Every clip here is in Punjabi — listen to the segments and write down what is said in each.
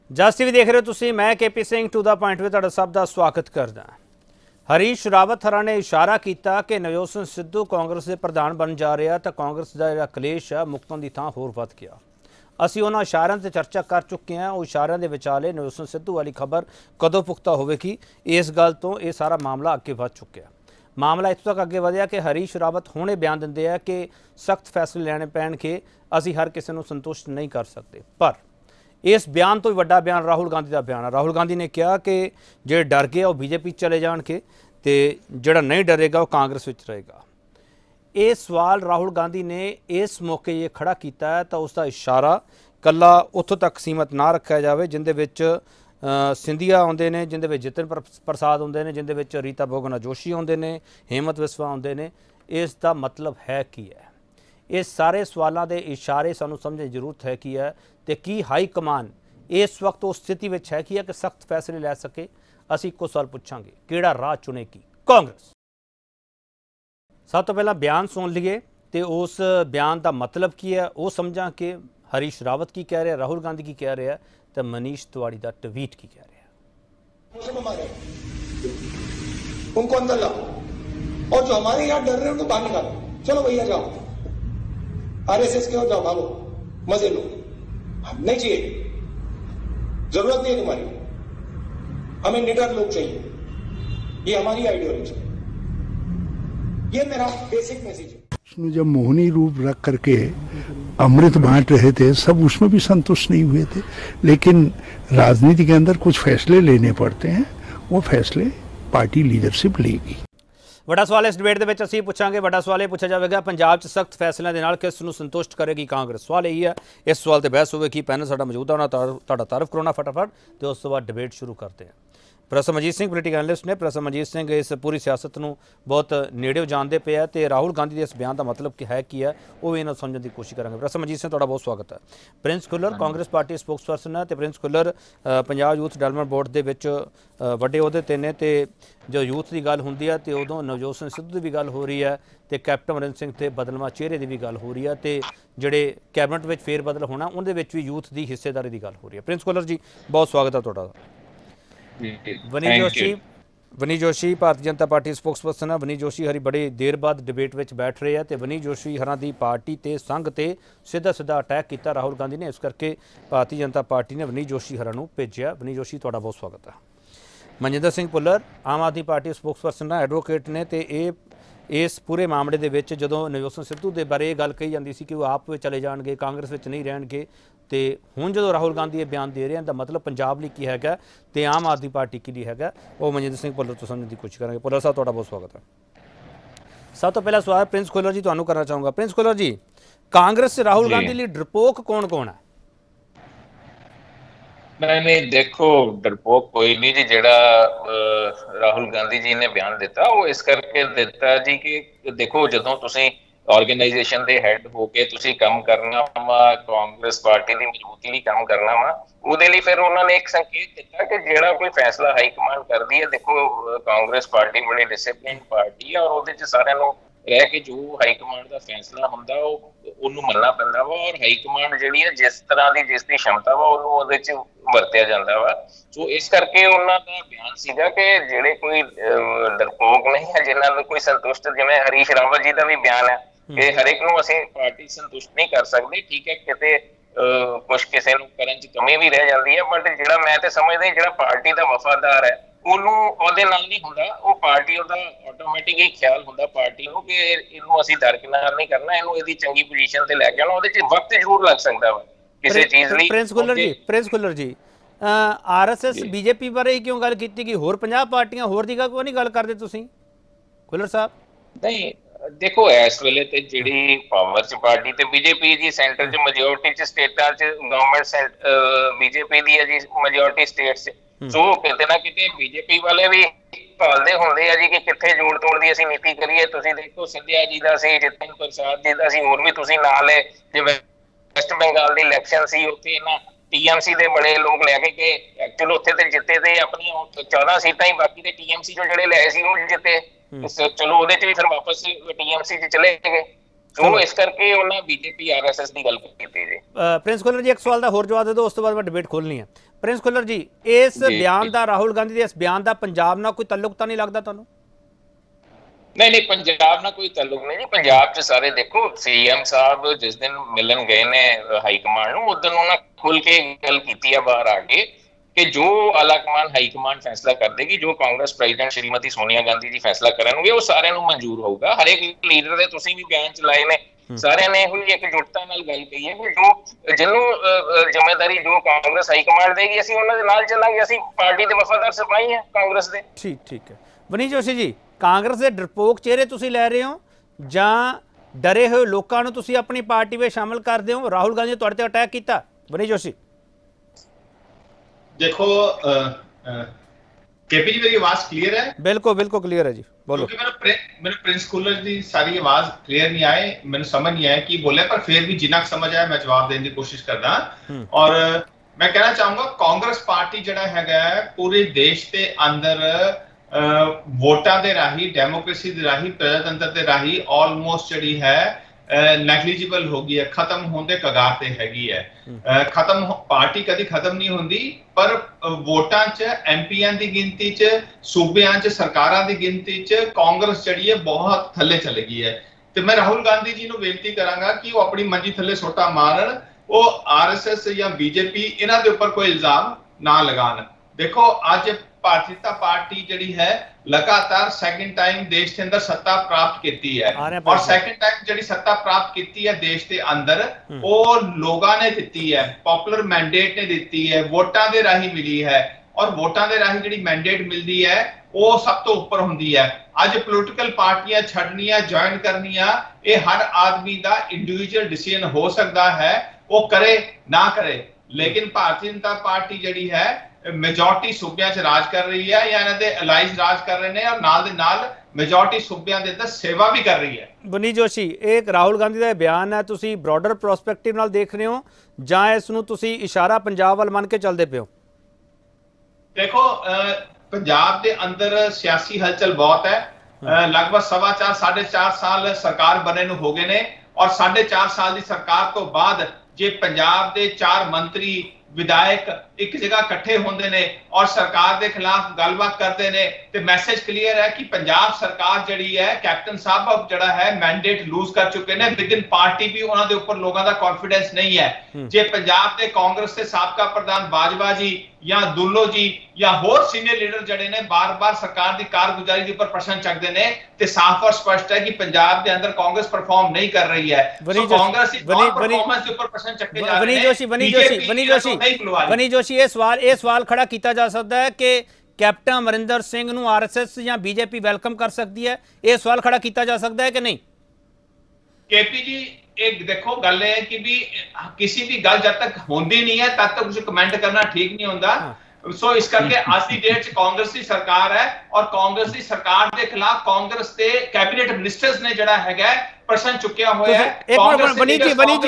ਜਸ ਟੀਵੀ ਦੇਖ ਰਹੇ ਹੋ ਤੁਸੀਂ। मैं KP Singh to the point में तुहाडा सब का स्वागत करदा। हरीश रावत हरा ने इशारा किया कि नवजोत सिंह सिद्धू कांग्रेस के प्रधान बन जा रहा तो कांग्रेस का जिहड़ा कलेश है मुक्तों की थां होर वध गया। असीं उन्हां इशारिਆਂ ते चर्चा कर चुके हैं। उस इशारिਆਂ दे विचाले नवजोत सिंह सिद्धू वाली खबर कदों पुख्ता होवेगी, इस गल तो यह सारा मामला अगे वध चुकिया। मामला इत्थों तक अगे वधिया कि हरीश रावत हुणे बयान दिंदे आ कि सख्त फैसले लैणे पैणगे, असीं हर किसी नूं संतुष्ट नहीं कर सकते। पर इस बयान तो भी वड्डा बयान राहुल गांधी का बयान है। राहुल गांधी ने कहा कि जो डर गए वो बीजेपी चले जाएंगे तो जोड़ा नहीं डरेगा वो कांग्रेस में रहेगा। ये सवाल राहुल गांधी ने इस मौके ये खड़ा किया है तो उसका इशारा कला उत्थों तक सीमित ना रखा जाए जिंदे विच सिंधिया आउंदे ने, जिंदे विच जितिन प्रसाद आउंदे ने, जिंदे विच रीता बहुगुणा जोशी आउंदे ने, हेमंत विस्वा आउंदे ने। इसका मतलब है की है? इस सारे सवालों के इशारे सानू समझने की जरूरत है कि है तो की हाई कमान इस वक्त उस स्थिति में है कि सख्त फैसले लै सके। असीं इक्को सवाल पूछांगे, किहड़ा राह चुनेगी कांग्रेस? सब तो पहला बयान सुन लीए तो उस बयान का मतलब की है वो समझा कि हरीश रावत की कह रहे, राहुल गांधी की कह रहे हैं तो मनीष तिवाड़ी का ट्वीट की कह रहे हैं। उनको अंदर लाओ और जो हमारे यहाँ डर रहे हैं उनको बाहर निकालो। चलो भैया जाओ, आरएसएस के हो जाओ, भागो, मजे लो। नहीं चाहिए, जरूरत नहीं है तुम्हारी। हमें निडर लोग चाहिए, ये हमारी आइडियोलॉजी है। ये मेरा बेसिक मैसेज है। उसमें जब मोहनी रूप रख करके अमृत बांट रहे थे सब उसमें भी संतुष्ट नहीं हुए थे, लेकिन राजनीति के अंदर कुछ फैसले लेने पड़ते हैं, वो फैसले पार्टी लीडरशिप लेगी। वड्डा सवाल इस डिबेट के असीं पूछांगे। वड्डा सवाल यह पूछा जाएगा, पंजाब च सख्त फैसलों के नाल किस नूं संतुष्ट करेगी कांग्रेस? सवाल यही है। इस सवाल पर बहस होगी। पैनल साडा मौजूद है, उन्होंने तारफ कराना फटाफट तो उस तो बाद डिबेट शुरू करते हैं। Professor Manjeet Singh political analyst ने। प्रोफेसर मनजीत सिंह इस पूरी सियासत को बहुत नेड़े जानते पे है तो राहुल गांधी के इस बयान का मतलब है कि है वो भी इन्होंने समझने की कोशिश करेंगे। प्रोफेसर मनजीत सिंह तुहाडा बहुत स्वागत है। Prince Khullar Congress party spokesperson है तो Prince Khullar Punjab youth development board के वड्डे अहुदे ते ने ते जो यूथ की गल होंदी है तो उदों नवजोत सिंह सिद्धू की भी गल हो रही है तो कैप्टन अमरिंदर सिंह ते बदलवा चेहरे की भी गल हो रही है तो जोड़े कैबिनेट में फेर बदल होना उनके भी यूथ की हिस्सेदारी की गल हो रही है। प्रिंस खुल्लर जी बहुत स्वागत है तुहाडा। वनी Joshi Bharatiya Janata party spokesperson है। वनी जोशी हरी बड़ी देर बाद डिबेट में बैठ रहे हैं तो वनी जोशी हर की पार्टी ते संघ ते सीधा सीधा अटैक किया राहुल गांधी ने, इस करके भारतीय जनता पार्टी ने वनी जोशी हरा भेजा। वनी जोशी तुहाडा बहुत स्वागत है। Manjinder Singh Bhullar Aam Aadmi Party spokesperson है, एडवोकेट ने तो इस पूरे मामले के विच जदों नवजोत सिंह सिद्धू के बारे गल कही जाती सी कि वो आप चले जाएंगे, कांग्रेस में नहीं रहणगे, तो हुण जो राहुल गांधी ये बयान दे रहे हैं तो मतलब पंजाब लिए की है तो आम आदमी पार्टी के लिए है वो मनजिंदर सिंह भुल्लर तो समझने की कोशिश करेंगे। भुल्लर साहब तुहाडा बहुत स्वागत है। सब तो पहला सवाल प्रिंस खुल्लर जी तुहानूं करना चाहूँगा। प्रिंस खुल्लर जी, कांग्रेस से राहुल गांधी लिए डरपोक कौन कौन है? नहीं देखो, डरपोक कोई नहीं जी। जेड़ा राहुल गांधी जी ने बयान दिता वो इस करके दिता जी कि देखो जदों तुसीं ऑर्गेनाइजेशन दे हेड होके तुसीं काम करना वा, कांग्रेस पार्टी दी मजबूती लई काम करना वा, ਉਹਦੇ ਲਈ ਫਿਰ ਉਹਨਾਂ ਨੇ ਇੱਕ ਸੰਕੇਤ ਦਿੱਤਾ ਕਿ ਜਿਹੜਾ ਕੋਈ ਫੈਸਲਾ ਹਾਈ ਕਮਾਂਡ ਕਰਦੀ ਹੈ, ਦੇਖੋ ਕਾਂਗਰਸ ਪਾਰਟੀ ਬੜੀ ਡਿਸਪਲਿਨ ਪਾਰਟੀ ਹੈ ਔਰ ਉਹਦੇ ਚ ਸਾਰਿਆਂ ਨੂੰ ਰਹਿ ਕੇ ਜੋ ਹਾਈ ਕਮਾਂਡ ਦਾ ਫੈਸਲਾ ਹੁੰਦਾ ਉਹਨੂੰ ਮੰਨਣਾ ਪੈਂਦਾ ਵਾ ਔਰ ਹਾਈ ਕਮਾਂਡ ਜਿਹੜੀ ਹੈ ਜਿਸ ਤਰ੍ਹਾਂ ਦੀ ਜਿਸ ਦੀ ਸ਼ਮਤਾ ਵਾ ਉਹਨੂੰ ਉਹਦੇ ਚ ਵਰਤਿਆ ਜਾਂਦਾ ਵਾ। ਸੋ ਇਸ ਕਰਕੇ ਉਹਨਾਂ ਦਾ ਬਿਆਨ ਸੀਗਾ ਕਿ ਜਿਹੜੇ ਕੋਈ ਡਰਪੋਕ ਨਹੀਂ ਹੈ, ਜਿਨ੍ਹਾਂ ਨੂੰ ਕੋਈ ਸੰਤੁਸ਼ਟ, ਜਿਵੇਂ ਹਰੀਸ਼ ਰਾਵਤ ਜੀ ਦਾ ਵੀ ਬਿਆਨ ਹੈ ਕਿ ਹਰੇਕ ਨੂੰ ਅਸੀਂ ਪਾਰਟੀ ਸੰਤੁਸ਼ਟ ਨਹੀਂ ਕਰ ਸਕਦੇ। ਠੀਕ ਹੈ, ਕਿਤੇ कुछ किसी करन च कमी भी रह जाती है, बट जो मैं तो समझदा जो पार्टी का वफादार है ਉਹਨੂੰ ਉਹਦੇ ਨਾਲ ਨਹੀਂ ਹੁੰਦਾ, ਉਹ ਪਾਰਟੀ ਉਹਦਾ ਆਟੋਮੈਟਿਕ ਹੀ ਖਿਆਲ ਹੁੰਦਾ ਪਾਰਟੀ ਨੂੰ ਕਿ ਇਹਨੂੰ ਅਸੀਂ ਦਰਕਿਨਾਰ ਨਹੀਂ ਕਰਨਾ, ਇਹਨੂੰ ਇਹਦੀ ਚੰਗੀ ਪੋਜੀਸ਼ਨ ਤੇ ਲੈ ਕੇ ਆਉਣਾ। ਉਹਦੇ ਚ ਵਕਤ ਜ਼ਰੂਰ ਲੱਗ ਸਕਦਾ ਵਾ ਕਿਸੇ ਚੀਜ਼ ਲਈ। ਪ੍ਰਿੰਸ ਖੁੱਲਰ ਜੀ ਆਰਐਸਐਸ ਬੀਜੇਪੀ ਬਾਰੇ ਹੀ ਕਿਉਂ ਗੱਲ ਕੀਤੀ ਕਿ ਹੋਰ 50 ਪਾਰਟੀਆਂ ਹੋਰ ਦੀ ਕੋਈ ਨਹੀਂ ਗੱਲ ਕਰਦੇ ਤੁਸੀਂ ਖੁੱਲਰ ਸਾਹਿਬ? ਨਹੀਂ देखो इस वेले ते जिहड़ी पावर च पार्टी ते बीजेपी जी सेंटर च मेजोरिटी च स्टेटां च गवर्नमेंट बीजेपी दी है जी मेजोरिटी स्टेट्स च। सो किते ना किते बीजेपी वाले भी भालदे हुंदे आ जी कि कित्थे जोड़ तोड़ दी असीं नीति करिए। तुसीं देखो सिंधिया जी दा सी, जितिन प्रसाद जी दा सी, होर भी तुसीं नाल ले जे वेस्ट बंगाल दी इलैक्शन सी उत्थे इन्हां टीएमसी दे बड़े लोग लैके कि चलो उत्थे ते जिते ते अपनी 14 सीटां ही, बाकी ते टीएमसी जो जिहड़े लै सी वो जिते। चलो ਉਹਦੇ ਚ ਵੀ ਫਿਰ ਵਾਪਸ टीएमसी च चले गए। ਸੋ ਇਸ ਕਰਕੇ ਉਹਨਾਂ ਬੀਜੇਪੀ ਆਰਐਸਐਸ ਦੀ ਗੱਲ ਕੀਤੀ ਜੀ। ਪ੍ਰਿੰਸ ਖੁੱਲਰ ਜੀ, ਇੱਕ ਸਵਾਲ ਦਾ ਹੋਰ ਜਵਾਬ ਦੇ ਦਿਓ, ਉਸ ਤੋਂ ਬਾਅਦ ਮੈਂ ਡਿਬੇਟ ਖੋਲ੍ਹਣੀ ਹੈ। ਪ੍ਰਿੰਸ ਖੁੱਲਰ ਜੀ, ਇਸ ਬਿਆਨ ਦਾ, ਰਾਹੁਲ ਗਾਂਧੀ ਦੇ ਇਸ ਬਿਆਨ ਦਾ ਪੰਜਾਬ ਨਾਲ ਕੋਈ ਤਾਲੁਕ ਤਾਂ ਨਹੀਂ ਲੱਗਦਾ ਤੁਹਾਨੂੰ? ਨਹੀਂ, ਪੰਜਾਬ ਨਾਲ ਕੋਈ ਤਾਲੁਕ ਨਹੀਂ ਜੀ। ਪੰਜਾਬ 'ਚ ਸਾਰੇ ਦੇਖੋ, ਸੀਐਮ ਸਾਹਿਬ ਜਿਸ ਦਿਨ ਮਿਲਣ ਗਏ ਨੇ ਹਾਈ ਕਮਾਂਡ ਨੂੰ, ਉਸ ਦਿਨ ਉਹਨਾਂ ਖੁੱਲ ਕੇ ਗੱਲ ਕੀਤੀ ਹੈ ਬਾਹਰ ਆ ਕੇ ਕਿ ਜੋ ਆਲਾ ਕਮਾਨ ਹਾਈ ਕਮਾਂਡ ਫੈਸਲਾ ਕਰ ਦੇਗੀ, ਜੋ ਕਾਂਗਰਸ ਪ੍ਰੈਜ਼ੀਡੈਂਟ ਸ਼੍ਰੀਮਤੀ ਸੋਨੀਆ ਗਾਂਧੀ ਜੀ ਫੈਸਲਾ ਕਰਨਗੇ, ਉਹ ਸਾਰਿਆਂ ਨੂੰ ਮਨਜ਼ੂਰ ਹੋਊਗਾ। ਹਰੇਕ ਲੀਡਰ ਦੇ ਤੁਸੀਂ ਵੀ ਬਿਆਨ ਚਲਾਏ ਨੇ, ਸਾਰਿਆਂ ਨੇ ਇਹੋ ਹੀ ਇਕਜੁੱਟਤਾ ਨਾਲ ਗੱਲ ਕਹੀ ਹੈ ਕਿ ਜੋ ਜਿਹਨੂੰ ਜ਼ਿੰਮੇਵਾਰੀ ਜੋ ਕਾਂਗਰਸ ਹਾਈ ਕਮਾਂਡ ਦੇਗੀ, ਅਸੀਂ ਉਹਨਾਂ ਦੇ ਨਾਲ ਚੱਲਾਂਗੇ। ਅਸੀਂ ਪਾਰਟੀ ਦੇ ਵਫਾਦਾਰ ਸਿਪਾਹੀ ਹਾਂ ਕਾਂਗਰਸ ਦੇ। ਠੀਕ ਹੈ। ਵਨੀਸ਼ ਜੋਸ਼ੀ ਜੀ, ਕਾਂਗਰਸ ਦੇ ਡਰਪੋਕ ਚਿਹਰੇ ਤੁਸੀਂ ਲੈ ਰਹੇ ਹੋ ਜਾਂ ਡਰੇ ਹੋਏ ਲੋਕਾਂ ਨੂੰ ਤੁਸੀਂ ਆਪਣੀ ਪਾਰਟੀ ਵਿੱਚ ਸ਼ਾਮਲ ਕਰਦੇ ਹੋ? ਰਾਹੁਲ ਗਾਂਧੀ ਨੇ ਤੁਹਾਡੇ ਤੇ ਅਟੈਕ ਕੀਤਾ। ਵਨੀਸ਼ ਜੋਸ਼ੀ देखो केपी जी, मेरी आवाज क्लियर है? बिल्कुल क्लियर है जी, बोलो। क्योंकि मैंने प्रिंस खुल्लर जी सारी आवाज क्लियर नहीं आए, मैंने समझ नहीं आया कि बोले, पर फिर भी जिन्ना समझ आया मैं जवाब देने की कोशिश करदा। और मैं कहना चाहूंगा कांग्रेस पार्टी जड़ा हैगा पूरे देश के अंदर वोटां दे राही, डेमोक्रेसी दे राही, प्रजातंत्र दे राही ऑलमोस्ट जड़ी है नैगलीजिबल हो गई है, खत्म होने कगार ते हैगी है। पार्टी कदी खत्म नहीं होंदी, पर वोटां च एमपीआं दी गिनती च, सूबेआं च सरकारां दी गिनती च कांग्रेस जड़ी है बहुत थल्ले चले गई है। ते मैं राहुल गांधी जी नूं बेनती करांगा कि वो अपनी मंजी थल्ले सोटा मारन, वो आरएसएस या बीजेपी इन्हां दे उपर कोई इल्जाम ना लगान। देखो अज भारतीय जनता पार्टी जड़ी है लगातार सेकंड टाइम देश के अंदर सत्ता प्राप्त की है, और सेकंड टाइम जड़ी सत्ता प्राप्त की है देश के अंदर, वो लोगों ने दी है, पॉपुलर मैंडेट ने दी है, वोटां दे राही मिली है। और वोटां दे राही जड़ी मैंडेट मिलती है वो सब तो उपर हुंदी है। अज पोलिटिकल पार्टियां छड्डनियां, ज्वाइन करनियां, ये हर आदमी का इंडिविजुअल डिसीजन हो सकता है, वो करे ना करे। लेकिन भारतीय जनता पार्टी जड़ी है मेजोरिटी सूबियां च राज कर रही है, या इन्हां दे अलाइज राज कर रहे हैं, और नाल दे नाल मेजोरिटी सूबियां दे अंदर सेवा भी कर रही है। वनीश जोशी, एक राहुल गांधी का बयान है, तुसी ब्रॉडर प्रोस्पैक्टिव नाल देख रहे हो जां इस नूं तुसी इशारा पंजाब वाल मन के चलदे पे हो? देखो पंजाब दे अंदर सियासी हलचल बहुत है। लगभग 4.25 साढ़े 4 साल सरकार बने नूं हो गए ने, और 4.5 साल की सरकार तो बाद जे पंजाब दे 4 मंत्री विधायक एक जगह इकट्ठे होंदे ने और सरकार के खिलाफ गलबात करते ने, ते मैसेज क्लियर है कि पंजाब सरकार जड़ी है, कैप्टन साहब अब जड़ा है मैंडेट लूज कर चुके ने। विद इन पार्टी भी उन्हां दे उपर लोगों का कॉन्फिडेंस नहीं है। जे पंजाब के कांग्रेस के साबका प्रधान बाजवा जी या दुल्लो जी या होर सीनियर लीडर जड़े ने बार बार सरकार की कारगुजारी के ऊपर प्रश्न चकते ने, ते साफ और स्पष्ट है कि पंजाब के अंदर कांग्रेस परफॉर्म नहीं कर रही है। कांग्रेस की परफॉर्मेंस के ऊपर प्रश्न चके जा रहे हैं। वनीश जोशी, ये सवाल खड़ा किया जा सकता है कि कैप्टन अमरिंदर सिंह नूं आरएसएस या बीजेपी वेलकम कर सकती है, ये सवाल खड़ा किया जा सकता है कि नहीं? केपी जी, एक देखो गल है कि भी किसी भी गल जब तक होंदी नहीं है तब तक कुछ कमेंट करना ठीक नहीं होता। सो इस करके आज की डेट कांग्रेस की सरकार है, और कांग्रेस की सरकार के खिलाफ कांग्रेस के कैबिनेट मिनिस्टर्स ने जड़ा है प्रश्न चुकिया हुआ है। वनीश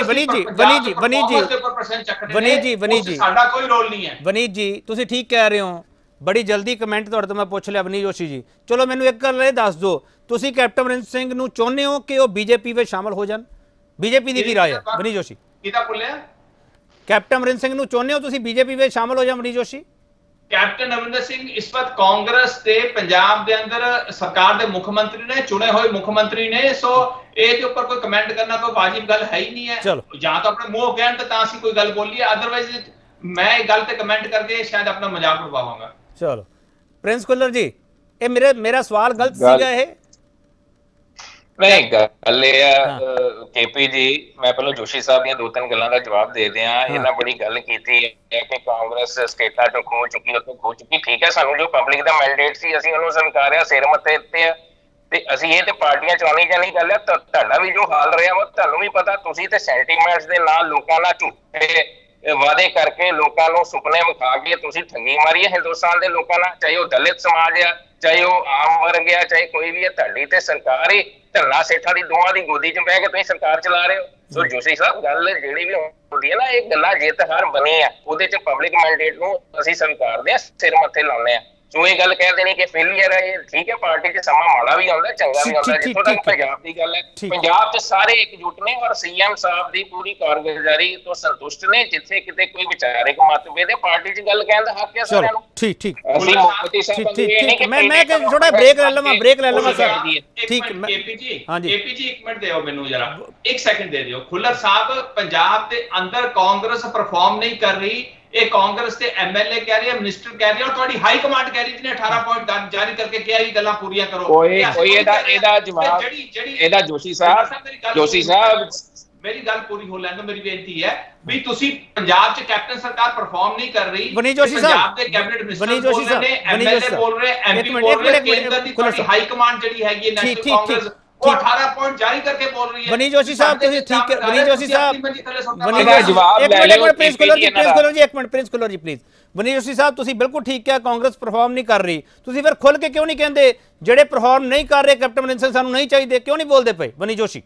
जी, तुसी ठीक कह रहे हो, बड़ी जल्दी कमेंट तुहाडे तो मैं पूछ लिया। वनीश जोशी जी, चलो मैनू एक गल दस दो, तुसी कैप्टन अमरिंदर सिंह नूं चाहुंदे हो कि वो बीजेपी में शामिल हो जान? बीजेपी दी की राय है वनीश जोशी? कैप्टन अमरिंदर सिंह नूं चाहुंदे हो तुसी बीजेपी में शामिल हो जान वनीश जोशी? कैप्टन अमरिंदर सिंह इस वक्त कांग्रेस के पंजाब के अंदर सरकार के मुख्यमंत्री ने, चुने हुए मुख्यमंत्री ने। सो इसके ऊपर कोई कमेंट करना कोई वाजिब गल है ही नहीं है। या तो अपने मुंह कहन तो तां सी कोई गल बोली है, अदरवाइज मैं गल ते कमेंट करके शायद अपना मजाक उड़ावांगा। चलो प्रिंस खुल्लर जी, ये मेरा सवाल गलत सीगा है? नहीं, गल केपी जी, मैं पहले जोशी साहब दी 2-3 गल्लां दा जवाब दे दियां। इन्हां बड़ी गल कीती है कि कांग्रेस स्टेटां तो खो चुकी, उत्थों खो चुकी। ठीक है, सानू जो पब्लिक दा मैंडेट सी असीं उहनूं स्वीकारिया, सिर मत्थे ते ते असीं ये ते पार्टियां चलानी जानी गल है। तुहाडा भी जो हाल रहा वा तुहानूं भी पता, तुसीं ते सेंटीमेंट्स दे नाल लोकां नाल झूठे वादे करके लोकां नूं सुपने विखा के तुसीं ठगी मारी है हिंदुस्तान दे लोकां नाल, चाहे वो दलित समाज है, चाहे वो आम वर्ग है, चाहे कोई भी है। तुहाडी ते सरकार ही धल्ला सेठा दी दोवां दी गोदी च बह के तुसीं सरकार चला रहे हो। सो जोशी साहब, गल जिहड़ी भी होंदी है ना, ये गल्लां जित हार बनी है, उहदे च पब्लिक मैंडेट नूं असीं स्वीकारदे आ, सिर मत्थे लाउने आ। ਸੋ ਇਹ ਗੱਲ ਕਹਿ ਦੇਣੀ ਕਿ ਫੇਲੀਅਰ ਹੈ, ਇਹ ਠੀਕ ਹੈ। ਪਾਰਟੀ 'ਚ ਸਮਾਂ ਮਾੜਾ ਵੀ ਆਉਂਦਾ, ਚੰਗਾ ਵੀ ਆਉਂਦਾ। ਜਿੱਥੋਂ ਤੱਕ ਪੰਜਾਬ ਦੀ ਗੱਲ ਹੈ, ਪੰਜਾਬ 'ਚ ਸਾਰੇ ਇਕਜੁੱਟ ਨੇ ਔਰ ਸੀਐਮ ਸਾਹਿਬ ਦੀ ਪੂਰੀ ਕਾਰਗੁਜ਼ਾਰੀ ਤੋਂ ਸੰਤੁਸ਼ਟ ਨੇ। ਜਿੱਥੇ ਕਿਤੇ ਕੋਈ ਵਿਚਾਰਿਕ ਮਤਭੇਦ ਹੈ, ਪਾਰਟੀ 'ਚ ਗੱਲ ਕਹਿਣ ਦਾ ਹੱਕ ਹੈ ਸਾਰਿਆਂ ਨੂੰ। ਠੀਕ ਠੀਕ ਅਸੀਂ ਮੁਖਤੀ ਸਾਹਿਬ ਮੈਂ ਥੋੜਾ ਬ੍ਰੇਕ ਲੈ ਲਵਾਂ ਸਰ। ਠੀਕ ਕੇਪੀ ਜੀ ਇੱਕ ਮਿੰਟ ਦਿਓ ਮੈਨੂੰ ਜਰਾ, ਇੱਕ ਸੈਕਿੰਡ ਦੇ ਦਿਓ। ਖੁੱਲਰ ਸਾਹਿਬ, ਪੰਜਾਬ ਦੇ ਅੰਦਰ ਕਾਂਗਰਸ ਪਰਫਾਰਮ ਨਹੀਂ ਕਰ ਰਹੀ, ਇਹ ਕਾਂਗਰਸ ਦੇ ਐਮਐਲਏ ਕਹਿ ਰਹੇ, ਮਿਨਿਸਟਰ ਕਹਿ ਰਹੇ, ਔਰ ਤੁਹਾਡੀ ਹਾਈ ਕਮਾਂਡ ਕਹਿ ਰਹੀ ਜਿਹਨੇ 18 ਪੁਆਇੰਟ ਜਾਰੀ ਕਰਕੇ ਕਿਹਾ ਇਹ ਗੱਲਾਂ ਪੂਰੀਆਂ ਕਰੋ। ਕੋਈ ਇਹਦਾ ਜਵਾਬ ਇਹਦਾ ਜੋਸ਼ੀ ਸਾਹਿਬ ਮੇਰੀ ਗੱਲ ਪੂਰੀ ਹੋ ਲੈਣ ਦਿਓ। ਮੇਰੀ ਬੇਨਤੀ ਹੈ ਵੀ ਤੁਸੀਂ ਪੰਜਾਬ 'ਚ ਕੈਪਟਨ ਸਰਕਾਰ ਪਰਫਾਰਮ ਨਹੀਂ ਕਰ ਰਹੀ, ਪੰਜਾਬ ਦੇ ਕੈਬਨਿਟ ਮਿਨਿਸਟਰ ਬੋਲ ਰਹੇ ਨੇ, ਐਮਐਲਏ ਬੋਲ ਰਹੇ, ਐਮਪੀ ਬੋਲ ਰਹੇ, ਕੇਂਦਰ ਦੀ ਤੁਹਾਡੀ ਹਾਈ ਕਮਾਂਡ ਜਿਹੜੀ ਹੈਗੀ ਹੈ ਨੈਸ਼ਨਲ ਕਾਂਗਰਸ, ਉਹ 18 ਪੁਆਇੰਟ ਜਾਰੀ ਕਰਕੇ ਬੋਲ ਰਹੀ ਹੈ। ਬਨੀ ਜੋਸ਼ੀ ਸਾਹਿਬ ਤੁਸੀਂ ਠੀਕ ਹੈ। ਬਨੀ ਜੋਸ਼ੀ ਸਾਹਿਬ ਪ੍ਰਿੰਸ ਕੁਲਰ ਜੀ ਪਲੀਜ਼। ਬਨੀ ਜੋਸ਼ੀ ਸਾਹਿਬ ਤੁਸੀਂ ਬਿਲਕੁਲ ਠੀਕ ਹੈ, ਕਾਂਗਰਸ ਪਰਫਾਰਮ ਨਹੀਂ ਕਰ ਰਹੀ। ਤੁਸੀਂ ਫਿਰ ਖੁੱਲ ਕੇ ਕਿਉਂ ਨਹੀਂ ਕਹਿੰਦੇ ਜਿਹੜੇ ਪਰਫਾਰਮ ਨਹੀਂ ਕਰ ਰਹੇ ਕੈਪਟਨ ਅਮਰਿੰਦਰ ਸਾਨੂੰ ਨਹੀਂ ਚਾਹੀਦੇ? ਕਿਉਂ ਨਹੀਂ ਬੋਲਦੇ ਪਏ ਬਨੀ ਜੋਸ਼ੀ?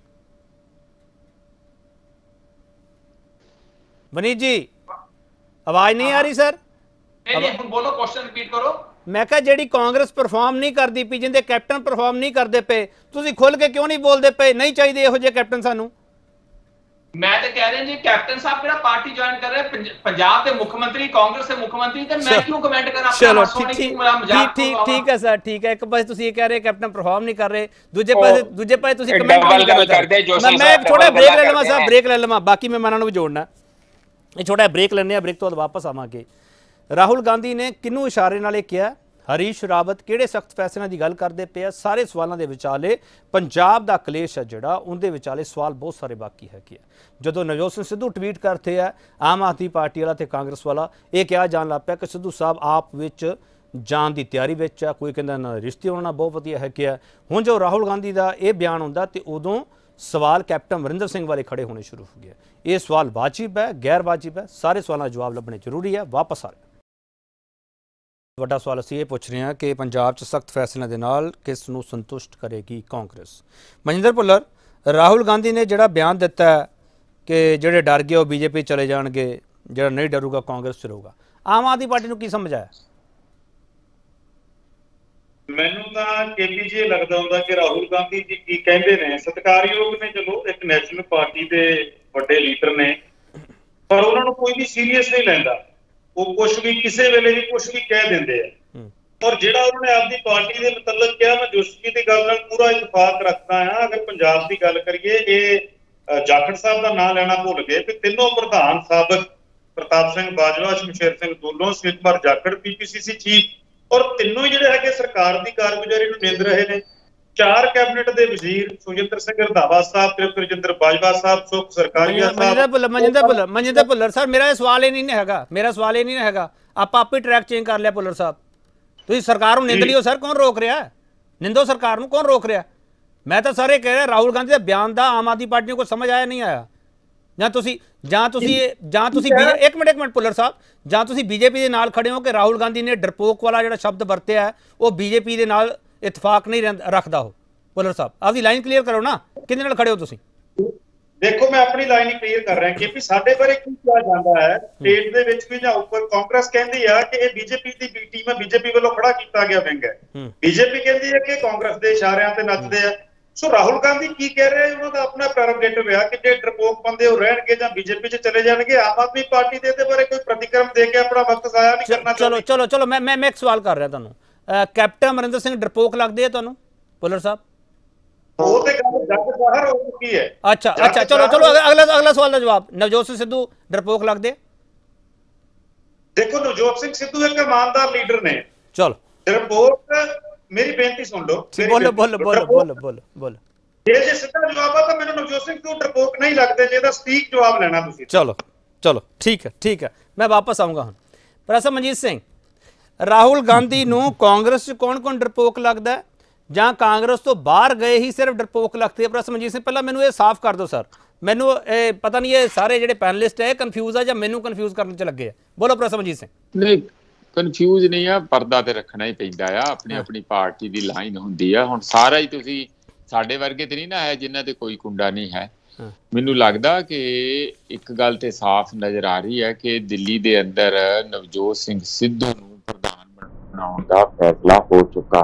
ਵਨੀਤ ਜੀ ਆਵਾਜ਼ ਨਹੀਂ ਆ ਰਹੀ ਸਰ? ਹੁਣ ਬੋਲੋ, ਕੁਐਸਚਨ ਰਿਪੀਟ ਕਰੋ। ਮੈਂ ਕਿਹਾ ਜਿਹੜੀ ਕਾਂਗਰਸ ਪਰਫਾਰਮ ਨਹੀਂ ਕਰਦੀ ਪਈ, ਜਿੰਦੇ ਕੈਪਟਨ ਪਰਫਾਰਮ ਨਹੀਂ ਕਰਦੇ ਪਏ, ਤੁਸੀਂ ਖੁੱਲ ਕੇ ਕਿਉਂ ਨਹੀਂ ਬੋਲਦੇ ਪਏ ਨਹੀਂ ਚਾਹੀਦੇ ਇਹੋ ਜਿਹੇ ਕੈਪਟਨ ਸਾਨੂੰ? ਮੈਂ ਤਾਂ ਕਹਿ ਰਿਹਾ ਜੀ ਕੈਪਟਨ ਸਾਹਿਬ ਕਿਹੜਾ ਪਾਰਟੀ ਜੁਆਇਨ ਕਰ ਰਹੇ, ਪੰਜਾਬ ਦੇ ਮੁੱਖ ਮੰਤਰੀ, ਕਾਂਗਰਸ ਦੇ ਮੁੱਖ ਮੰਤਰੀ, ਤੇ ਮੈਂ ਕਿਉਂ ਕਮੈਂਟ ਕਰਾਂ? ਚਲੋ ਠੀਕ ਹੈ ਸਰ, ਠੀਕ ਹੈ। ਇੱਕ ਪਾਸੇ ਤੁਸੀਂ ਇਹ ਕਹਿ ਰਹੇ ਕੈਪਟਨ ਪਰਫਾਰਮ ਨਹੀਂ ਕਰ ਰਹੇ, ਦੂਜੇ ਪਾਸੇ ਤੁਸੀਂ ਕਮੈਂਟ ਕਰਦੇ। ਮੈਂ ਥੋੜਾ ਬ੍ਰੇਕ ਲੈ ਲਵਾਂ ਸਾਹਿਬ, ਬ੍ਰੇਕ ਲੈ ਲਵਾਂ, ਬਾਕੀ ਮਹਿਮਾਨਾਂ ਨੂੰ ਵੀ ਜੋੜਨਾ। ਇਹ ਛੋਟਾ ਬ੍ਰੇਕ ਲੈਂਦੇ ਆ, ਬ੍ਰੇਕ ਤੋਂ ਬਾਅਦ ਵਾਪਸ ਆਵਾਂਗੇ। ਰਾਹੁਲ ਗਾਂਧੀ ਨੇ ਕਿਹਨੂੰ ਇਸ਼ਾਰੇ ਨਾਲ ਇਹ ਕਿਹਾ? ਹਰੀਸ਼ ਰਾਵਤ ਕਿਹੜੇ ਸਖਤ ਫੈਸਲਿਆਂ ਦੀ ਗੱਲ ਕਰਦੇ ਪਏ ਆ? ਸਾਰੇ ਸਵਾਲਾਂ ਦੇ ਵਿਚਾਲੇ ਪੰਜਾਬ ਦਾ ਕਲੇਸ਼ ਹੈ ਜਿਹੜਾ, ਉਹਦੇ ਵਿਚਾਲੇ ਸਵਾਲ ਬਹੁਤ ਸਾਰੇ ਬਾਕੀ ਹੈਗੇ ਆ। ਜਦੋਂ ਨਵਜੋਤ ਸਿੰਘ ਸਿੱਧੂ ਟਵੀਟ ਕਰਦੇ ਆ, ਆਮ ਆਦਮੀ ਪਾਰਟੀ ਵਾਲਾ ਤੇ ਕਾਂਗਰਸ ਵਾਲਾ ਇਹ ਕਿਹਾ ਜਾਣ ਲੱਗ ਪਿਆ ਕਿ ਸਿੱਧੂ ਸਾਹਿਬ ਆਪ ਵਿੱਚ ਜਾਣ ਦੀ ਤਿਆਰੀ ਵਿੱਚ ਆ, ਕੋਈ ਕਹਿੰਦਾ ਨਾ ਰਿਸ਼ਤੇ ਹੋਣਾ ਬਹੁਤ ਵਧੀਆ ਹੈਗੇ ਆ। ਹੁਣ ਜੋ ਰਾਹੁਲ ਗਾਂਧੀ ਦਾ ਇਹ ਬਿਆਨ ਹੁੰਦਾ ਤੇ ਉਦੋਂ ਸਵਾਲ ਕੈਪਟਨ ਅਮਰਿੰਦਰ ਸਿੰਘ ਵਾਲੇ ਖੜੇ ਹੋਣੇ ਸ਼ੁਰੂ ਹੋ ਗਏ। ਇਹ ਸਵਾਲ ਵਾਜਿਬ ਹੈ, ਗੈਰ ਵਾਜਿਬ ਹੈ? ਸਾਰੇ ਸਵਾਲਾਂ ਦਾ ਜਵਾਬ ਲੱਭਣੇ ਜ਼ਰੂਰੀ ਹੈ। ਵਾਪਸ ਆ ਰਹੇ ਵੱਡਾ ਸਵਾਲ ਅਸੀਂ ਇਹ ਪੁੱਛ ਰਹੇ ਹਾਂ ਕਿ ਪੰਜਾਬ 'ਚ ਸਖਤ ਫੈਸਲਿਆਂ ਦੇ ਨਾਲ ਕਿਸ ਨੂੰ ਸੰਤੁਸ਼ਟ ਕਰੇਗੀ ਕਾਂਗਰਸ? ਮਨਜਿੰਦਰ ਭੁੱਲਰ, ਰਾਹੁਲ ਗਾਂਧੀ ਨੇ ਜਿਹੜਾ ਬਿਆਨ ਦਿੱਤਾ ਕਿ ਜਿਹੜੇ ਡਰ ਗਏ ਉਹ ਬੀਜੇਪੀ ਚਲੇ ਜਾਣਗੇ, ਜਿਹੜਾ ਨਹੀਂ ਡਰੂਗਾ ਕਾਂਗਰਸ 'ਚ ਰਹੂਗਾ, ਆਮ ਆਦਮੀ ਪਾਰਟੀ ਨੂੰ ਕੀ ਸਮਝ ਆਇਆ? ਮੈਨੂੰ ਤਾਂ ਕੇਪੀ ਜੀ ਲੱਗਦਾ ਹੁੰਦਾ ਕਿ ਰਾਹੁਲ ਗਾਂਧੀ ਜੀ ਕੀ ਕਹਿੰਦੇ ਨੇ ਸਤਿਕਾਰਯੋਗ ਨੇ, ਚਲੋ ਇੱਕ ਨੈਸ਼ਨਲ ਪਾਰਟੀ ਦੇ ਵੱਡੇ ਲੀਡਰ ਨੇ, ਪਰ ਉਹਨਾਂ ਨੂੰ ਕੋਈ ਵੀ ਸੀਰੀਅਸ ਨਹੀਂ ਲੈਂਦਾ। ਉਹ ਕੁਝ ਵੀ ਕਿਸੇ ਵੇਲੇ ਵੀ ਕੁਝ ਵੀ ਕਹਿ ਦਿੰਦੇ ਆ। ਔਰ ਜਿਹੜਾ ਉਹਨਾਂ ਨੇ ਆਪਦੀ ਪਾਰਟੀ ਦੇ ਮੁਤਲਕ ਕਿਹਾ, ਮੈਂ ਜੋਸ਼ੀ ਦੀ ਗੱਲ ਨਾਲ ਪੂਰਾ ਇਤਫਾਕ ਰੱਖਦਾ ਹਾਂ। ਅਗਰ ਪੰਜਾਬ ਦੀ ਗੱਲ ਕਰੀਏ, ਇਹ ਜਾਖੜ ਸਾਹਿਬ ਦਾ ਨਾਮ ਲੈਣਾ ਭੁੱਲ ਗਏ ਕਿ ਤਿੰਨੋਂ ਪ੍ਰਧਾਨ ਸਾਬਕ ਪ੍ਰਤਾਪ ਸਿੰਘ ਬਾਜਵਾ, ਸ਼ਮਸ਼ੇਰ ਸਿੰਘ ਦੁੱਲੋਂ, ਸੁਖਬੀਰ ਬਾਦਲ ਜਾਖੜ ਪੀਪੀਸੀਸੀ ਚੀਫ, ਔਰ ਤਿੰਨੋਂ ਹੀ ਜਿਹੜੇ ਹੈਗੇ ਸਰਕਾਰ ਦੀ ਕਾਰਗੁਜ਼ਾਰੀ ਨੂੰ ਨਿੰਦ ਰਹੇ ਨੇ। 4 ਕੈਬਨਿਟ ਦੇ ਵਜ਼ੀਰ ਸੁਖਜਿੰਦਰ ਸਿੰਘ ਰੰਧਾਵਾ ਸਾਹਿਬ, ਤ੍ਰਿਪਤ ਰਜਿੰਦਰ ਬਾਜਵਾ ਸਾਹਿਬ, ਸੁਖ ਸਰਕਾਰੀਆ ਸਾਹਿਬ। ਮਨਜਿੰਦਰ ਭੁੱਲਰ ਸਰ, ਮੇਰਾ ਇਹ ਸਵਾਲ ਹੀ ਨਹੀਂ ਹੈਗਾ, ਮੇਰਾ ਸਵਾਲ ਇਹ ਨਹੀਂ ਹੈਗਾ। ਆਪਾਂ ਆਪੇ ਟਰੈਕ ਚੇਂਜ ਕਰ ਲਿਆ। ਭੁੱਲਰ ਸਾਹਿਬ, ਤੁਸੀਂ ਸਰਕਾਰ ਨੂੰ ਨਿੰਦ ਲਿਓ ਸਰ, ਕੌਣ ਰੋਕ ਰਿਹਾ? ਨਿੰਦੋ ਸਰਕਾਰ ਨੂੰ, ਕੌਣ ਰੋਕ ਰਿਹਾ? ਮੈਂ ਤਾਂ ਸਾਰੇ ਕਹਿ ਰਿਹਾ ਰਾਹੁਲ ਗਾਂਧੀ ਦੇ ਬਿਆਨ ਦਾ ਆਮ ਆਦਮੀ ਪਾਰਟੀ ਨੂੰ ਕੋਈ ਸਮਝ ਆਇਆ ਨਹੀਂ ਆਇਆ? ਜਾਂ ਤੁਸੀਂ ਇੱਕ ਮਿੰਟ ਭੁੱਲਰ ਸਾਹਿਬ, ਜਾਂ ਤੁਸੀਂ ਬੀਜੇਪੀ ਦੇ ਨਾਲ ਖੜੇ ਹੋ ਕਿ ਰਾਹੁਲ ਗਾਂਧੀ ਨੇ ਡਰਪੋਕ ਵਾਲਾ ਜਿਹੜਾ ਸ਼ਬਦ ਵਰਤਿਆ ਉਹ ਬੀਜੇਪੀ ਦੇ ਨਾਲ ਇਤਫਾਕ ਨਹੀਂ ਰੱਖਦਾ? ਹੋ ਭੁੱਲਰ ਸਾਹਿਬ, ਆਪਦੀ ਲਾਈਨ ਕਲੀਅਰ ਕਰੋ ਨਾ, ਕਿਹਦੇ ਨਾਲ ਖੜੇ ਹੋ ਤੁਸੀਂ? ਦੇਖੋ, ਮੈਂ ਆਪਣੀ ਲਾਈਨ ਹੀ ਕਲੀਅਰ ਕਰ ਰਿਹਾ ਕਿ ਸਾਡੇ ਬਾਰੇ ਕੀ ਕਿਹਾ ਜਾਂਦਾ ਹੈ ਸਟੇਟ ਦੇ ਵਿੱਚ ਵੀ ਜਾਂ ਉੱਪਰ। ਕਾਂਗਰਸ ਕਹਿੰਦੀ ਆ ਕਿ ਇਹ ਬੀਜੇਪੀ ਦੀ ਬੀ ਟੀਮ ਹੈ, ਬੀਜੇਪੀ ਵੱਲੋਂ ਖੜਾ ਕੀਤਾ ਗਿਆ ਵਿੰਗ ਹੈ। ਬੀਜੇਪੀ ਕਹਿੰਦੀ ਹੈ ਕਿ ਕਾਂਗਰਸ ਦੇ ਇਸ਼ਾਰਿਆਂ ਤੇ ਨੱਚਦੇ ਆ। ਸੋ ਰਾਹੁਲ ਗਾਂਧੀ ਕੀ ਕਹਿ ਰਹੇ, ਉਹਨਾਂ ਦਾ ਆਪਣਾ ਪ੍ਰੈਰੋਗੇਟਿਵ ਹੈ ਕਿ ਜੇ ਡਰਪੋਕ ਬੰਦੇ ਉਹ ਰਹਿਣਗੇ ਜਾਂ ਬੀਜੇਪੀ 'ਚ ਚਲੇ ਜਾਣਗੇ। ਆਮ ਆਦਮੀ ਪਾਰਟੀ ਦੇ ਇਹਦੇ ਬਾਰੇ ਕੋਈ ਪ੍ਰਤੀਕਰਮ ਦੇ ਕੇ ਆਪਣਾ ਵਕਤ ਜ਼ਾਇਆ ਨਹੀਂ ਕਰਨਾ। ਚਲੋ ਮੈਂ ਇੱਕ ਸਵਾਲ ਕਰ ਰਿਹਾ ਤੁਹਾਨੂੰ, ਕੈਪਟਨ ਅਮਰਿੰਦਰ ਸਿੰਘ ਡਰਪੋਕ ਲੱਗਦੇ ਆ ਤੁਹਾਨੂੰ ਭੁੱਲਰ ਸਾਹਿਬ? ਉਹ ਤੇ ਗੱਲ ਜੱਗ ਬਾਹਰ ਹੋ ਚੁੱਕੀ ਹੈ। ਅੱਛਾ ਚਲੋ ਅਗਲਾ ਸਵਾਲ ਦਾ ਜਵਾਬ। ਨਵਜੋਤ ਸਿੰਘ ਸਿੱਧੂ ਡਰਪੋਕ ਲੱਗਦੇ? ਦੇਖੋ, ਨਵਜੋਤ ਸਿੰਘ ਸਿੱਧੂ ਇੱਕ ਇਮਾਨਦਾਰ ਲੀਡਰ ਨੇ। ਚਲੋ ਡਰਪੋਕ, ਮੇਰੀ ਬੇਨਤੀ ਸੁਣ ਲਓ। ਬੋਲੋ। ਜੇ ਸਿੱਧਾ ਜਵਾਬ ਆ ਤਾਂ ਮੈਨੂੰ ਨਵਜੋਤ ਸਿੰਘ ਸਿੱਧੂ ਡਰਪੋਕ ਨਹੀਂ ਲੱਗਦੇ। ਜੇ ਇਹਦਾ ਸਟੀਕ ਜਵਾਬ ਲੈਣਾ ਤੁਸੀਂ। ਚਲੋ ਠੀਕ ਹੈ, ਮੈਂ ਵਾਪਸ ਆਊਂਗਾ ਹੁਣ। ਪ੍ਰੋਫੈਸਰ ਮਨਜੀਤ ਸਿੰਘ, ਰਾਹੁਲ ਗਾਂਧੀ ਨੂੰ ਕਾਂਗਰਸ 'ਚ ਕੌਣ ਡਰਪੋਕ ਲੱਗਦਾ, ਜਾਂ ਕਾਂਗਰਸ ਤੋਂ ਬਾਹਰ ਗਏ ਹੀ ਸਿਰਫ ਡਰਪੋਕ ਲੱਗਦੇ ਆ? ਪ੍ਰੋਫੈਸਰ ਮਨਜੀਤ ਸਿੰਘ, ਪਹਿਲਾਂ ਮੈਨੂੰ ਇਹ ਸਾਫ਼ ਕਰ ਦਿਓ ਸਰ। ਮੈਨੂੰ ਇਹ ਪਤਾ ਨਹੀਂ ਇਹ ਸਾਰੇ ਜਿਹੜੇ ਪੈਨਲਿਸਟ ਹੈ ਕਨਫਿਊਜ਼ ਆ ਜਾਂ ਮੈਨੂੰ ਕਨਫਿਊਜ਼ ਕਰਨ 'ਚ ਲੱਗੇ ਆ। ਬੋਲੋ ਪ੍ਰੋਫੈਸਰ ਮਨਜੀਤ ਸਿੰਘ। ਨਹੀਂ, ਕਨਫਿਊਜ਼ ਨਹੀਂ ਆ, ਪਰਦਾ ਤੇ ਰੱਖਣਾ ਹੀ ਪੈਂਦਾ ਆ। ਆਪਣੀ ਪਾਰਟੀ ਦੀ ਲਾਈਨ ਹੁੰਦੀ ਆ। ਹੁਣ ਸਾਰਾ ਹੀ ਤੁਸੀਂ ਸਾਡੇ ਵਰਗੇ ਤੇ ਨਹੀਂ ਨਾ ਹੈ ਜਿਨ੍ਹਾਂ ਤੇ ਕੋਈ ਕੁੰਡਾ ਨਹੀਂ ਹੈ। ਮੈਨੂੰ ਲੱਗਦਾ ਕਿ ਇੱਕ ਗੱਲ ਤੇ ਸਾਫ਼ ਨਜ਼ਰ ਆ ਰਹੀ ਹੈ ਕਿ ਦਿੱਲੀ ਦੇ ਅੰਦਰ ਨਵਜੋਤ ਸਿੰਘ ਸਿੱਧੂ ਨੂੰ ਪ੍ਰਧਾਨ ਬਣਾਉਣ ਬਣਾਉਣ ਦਾ ਫੈਸਲਾ ਹੋ ਚੁੱਕਾ।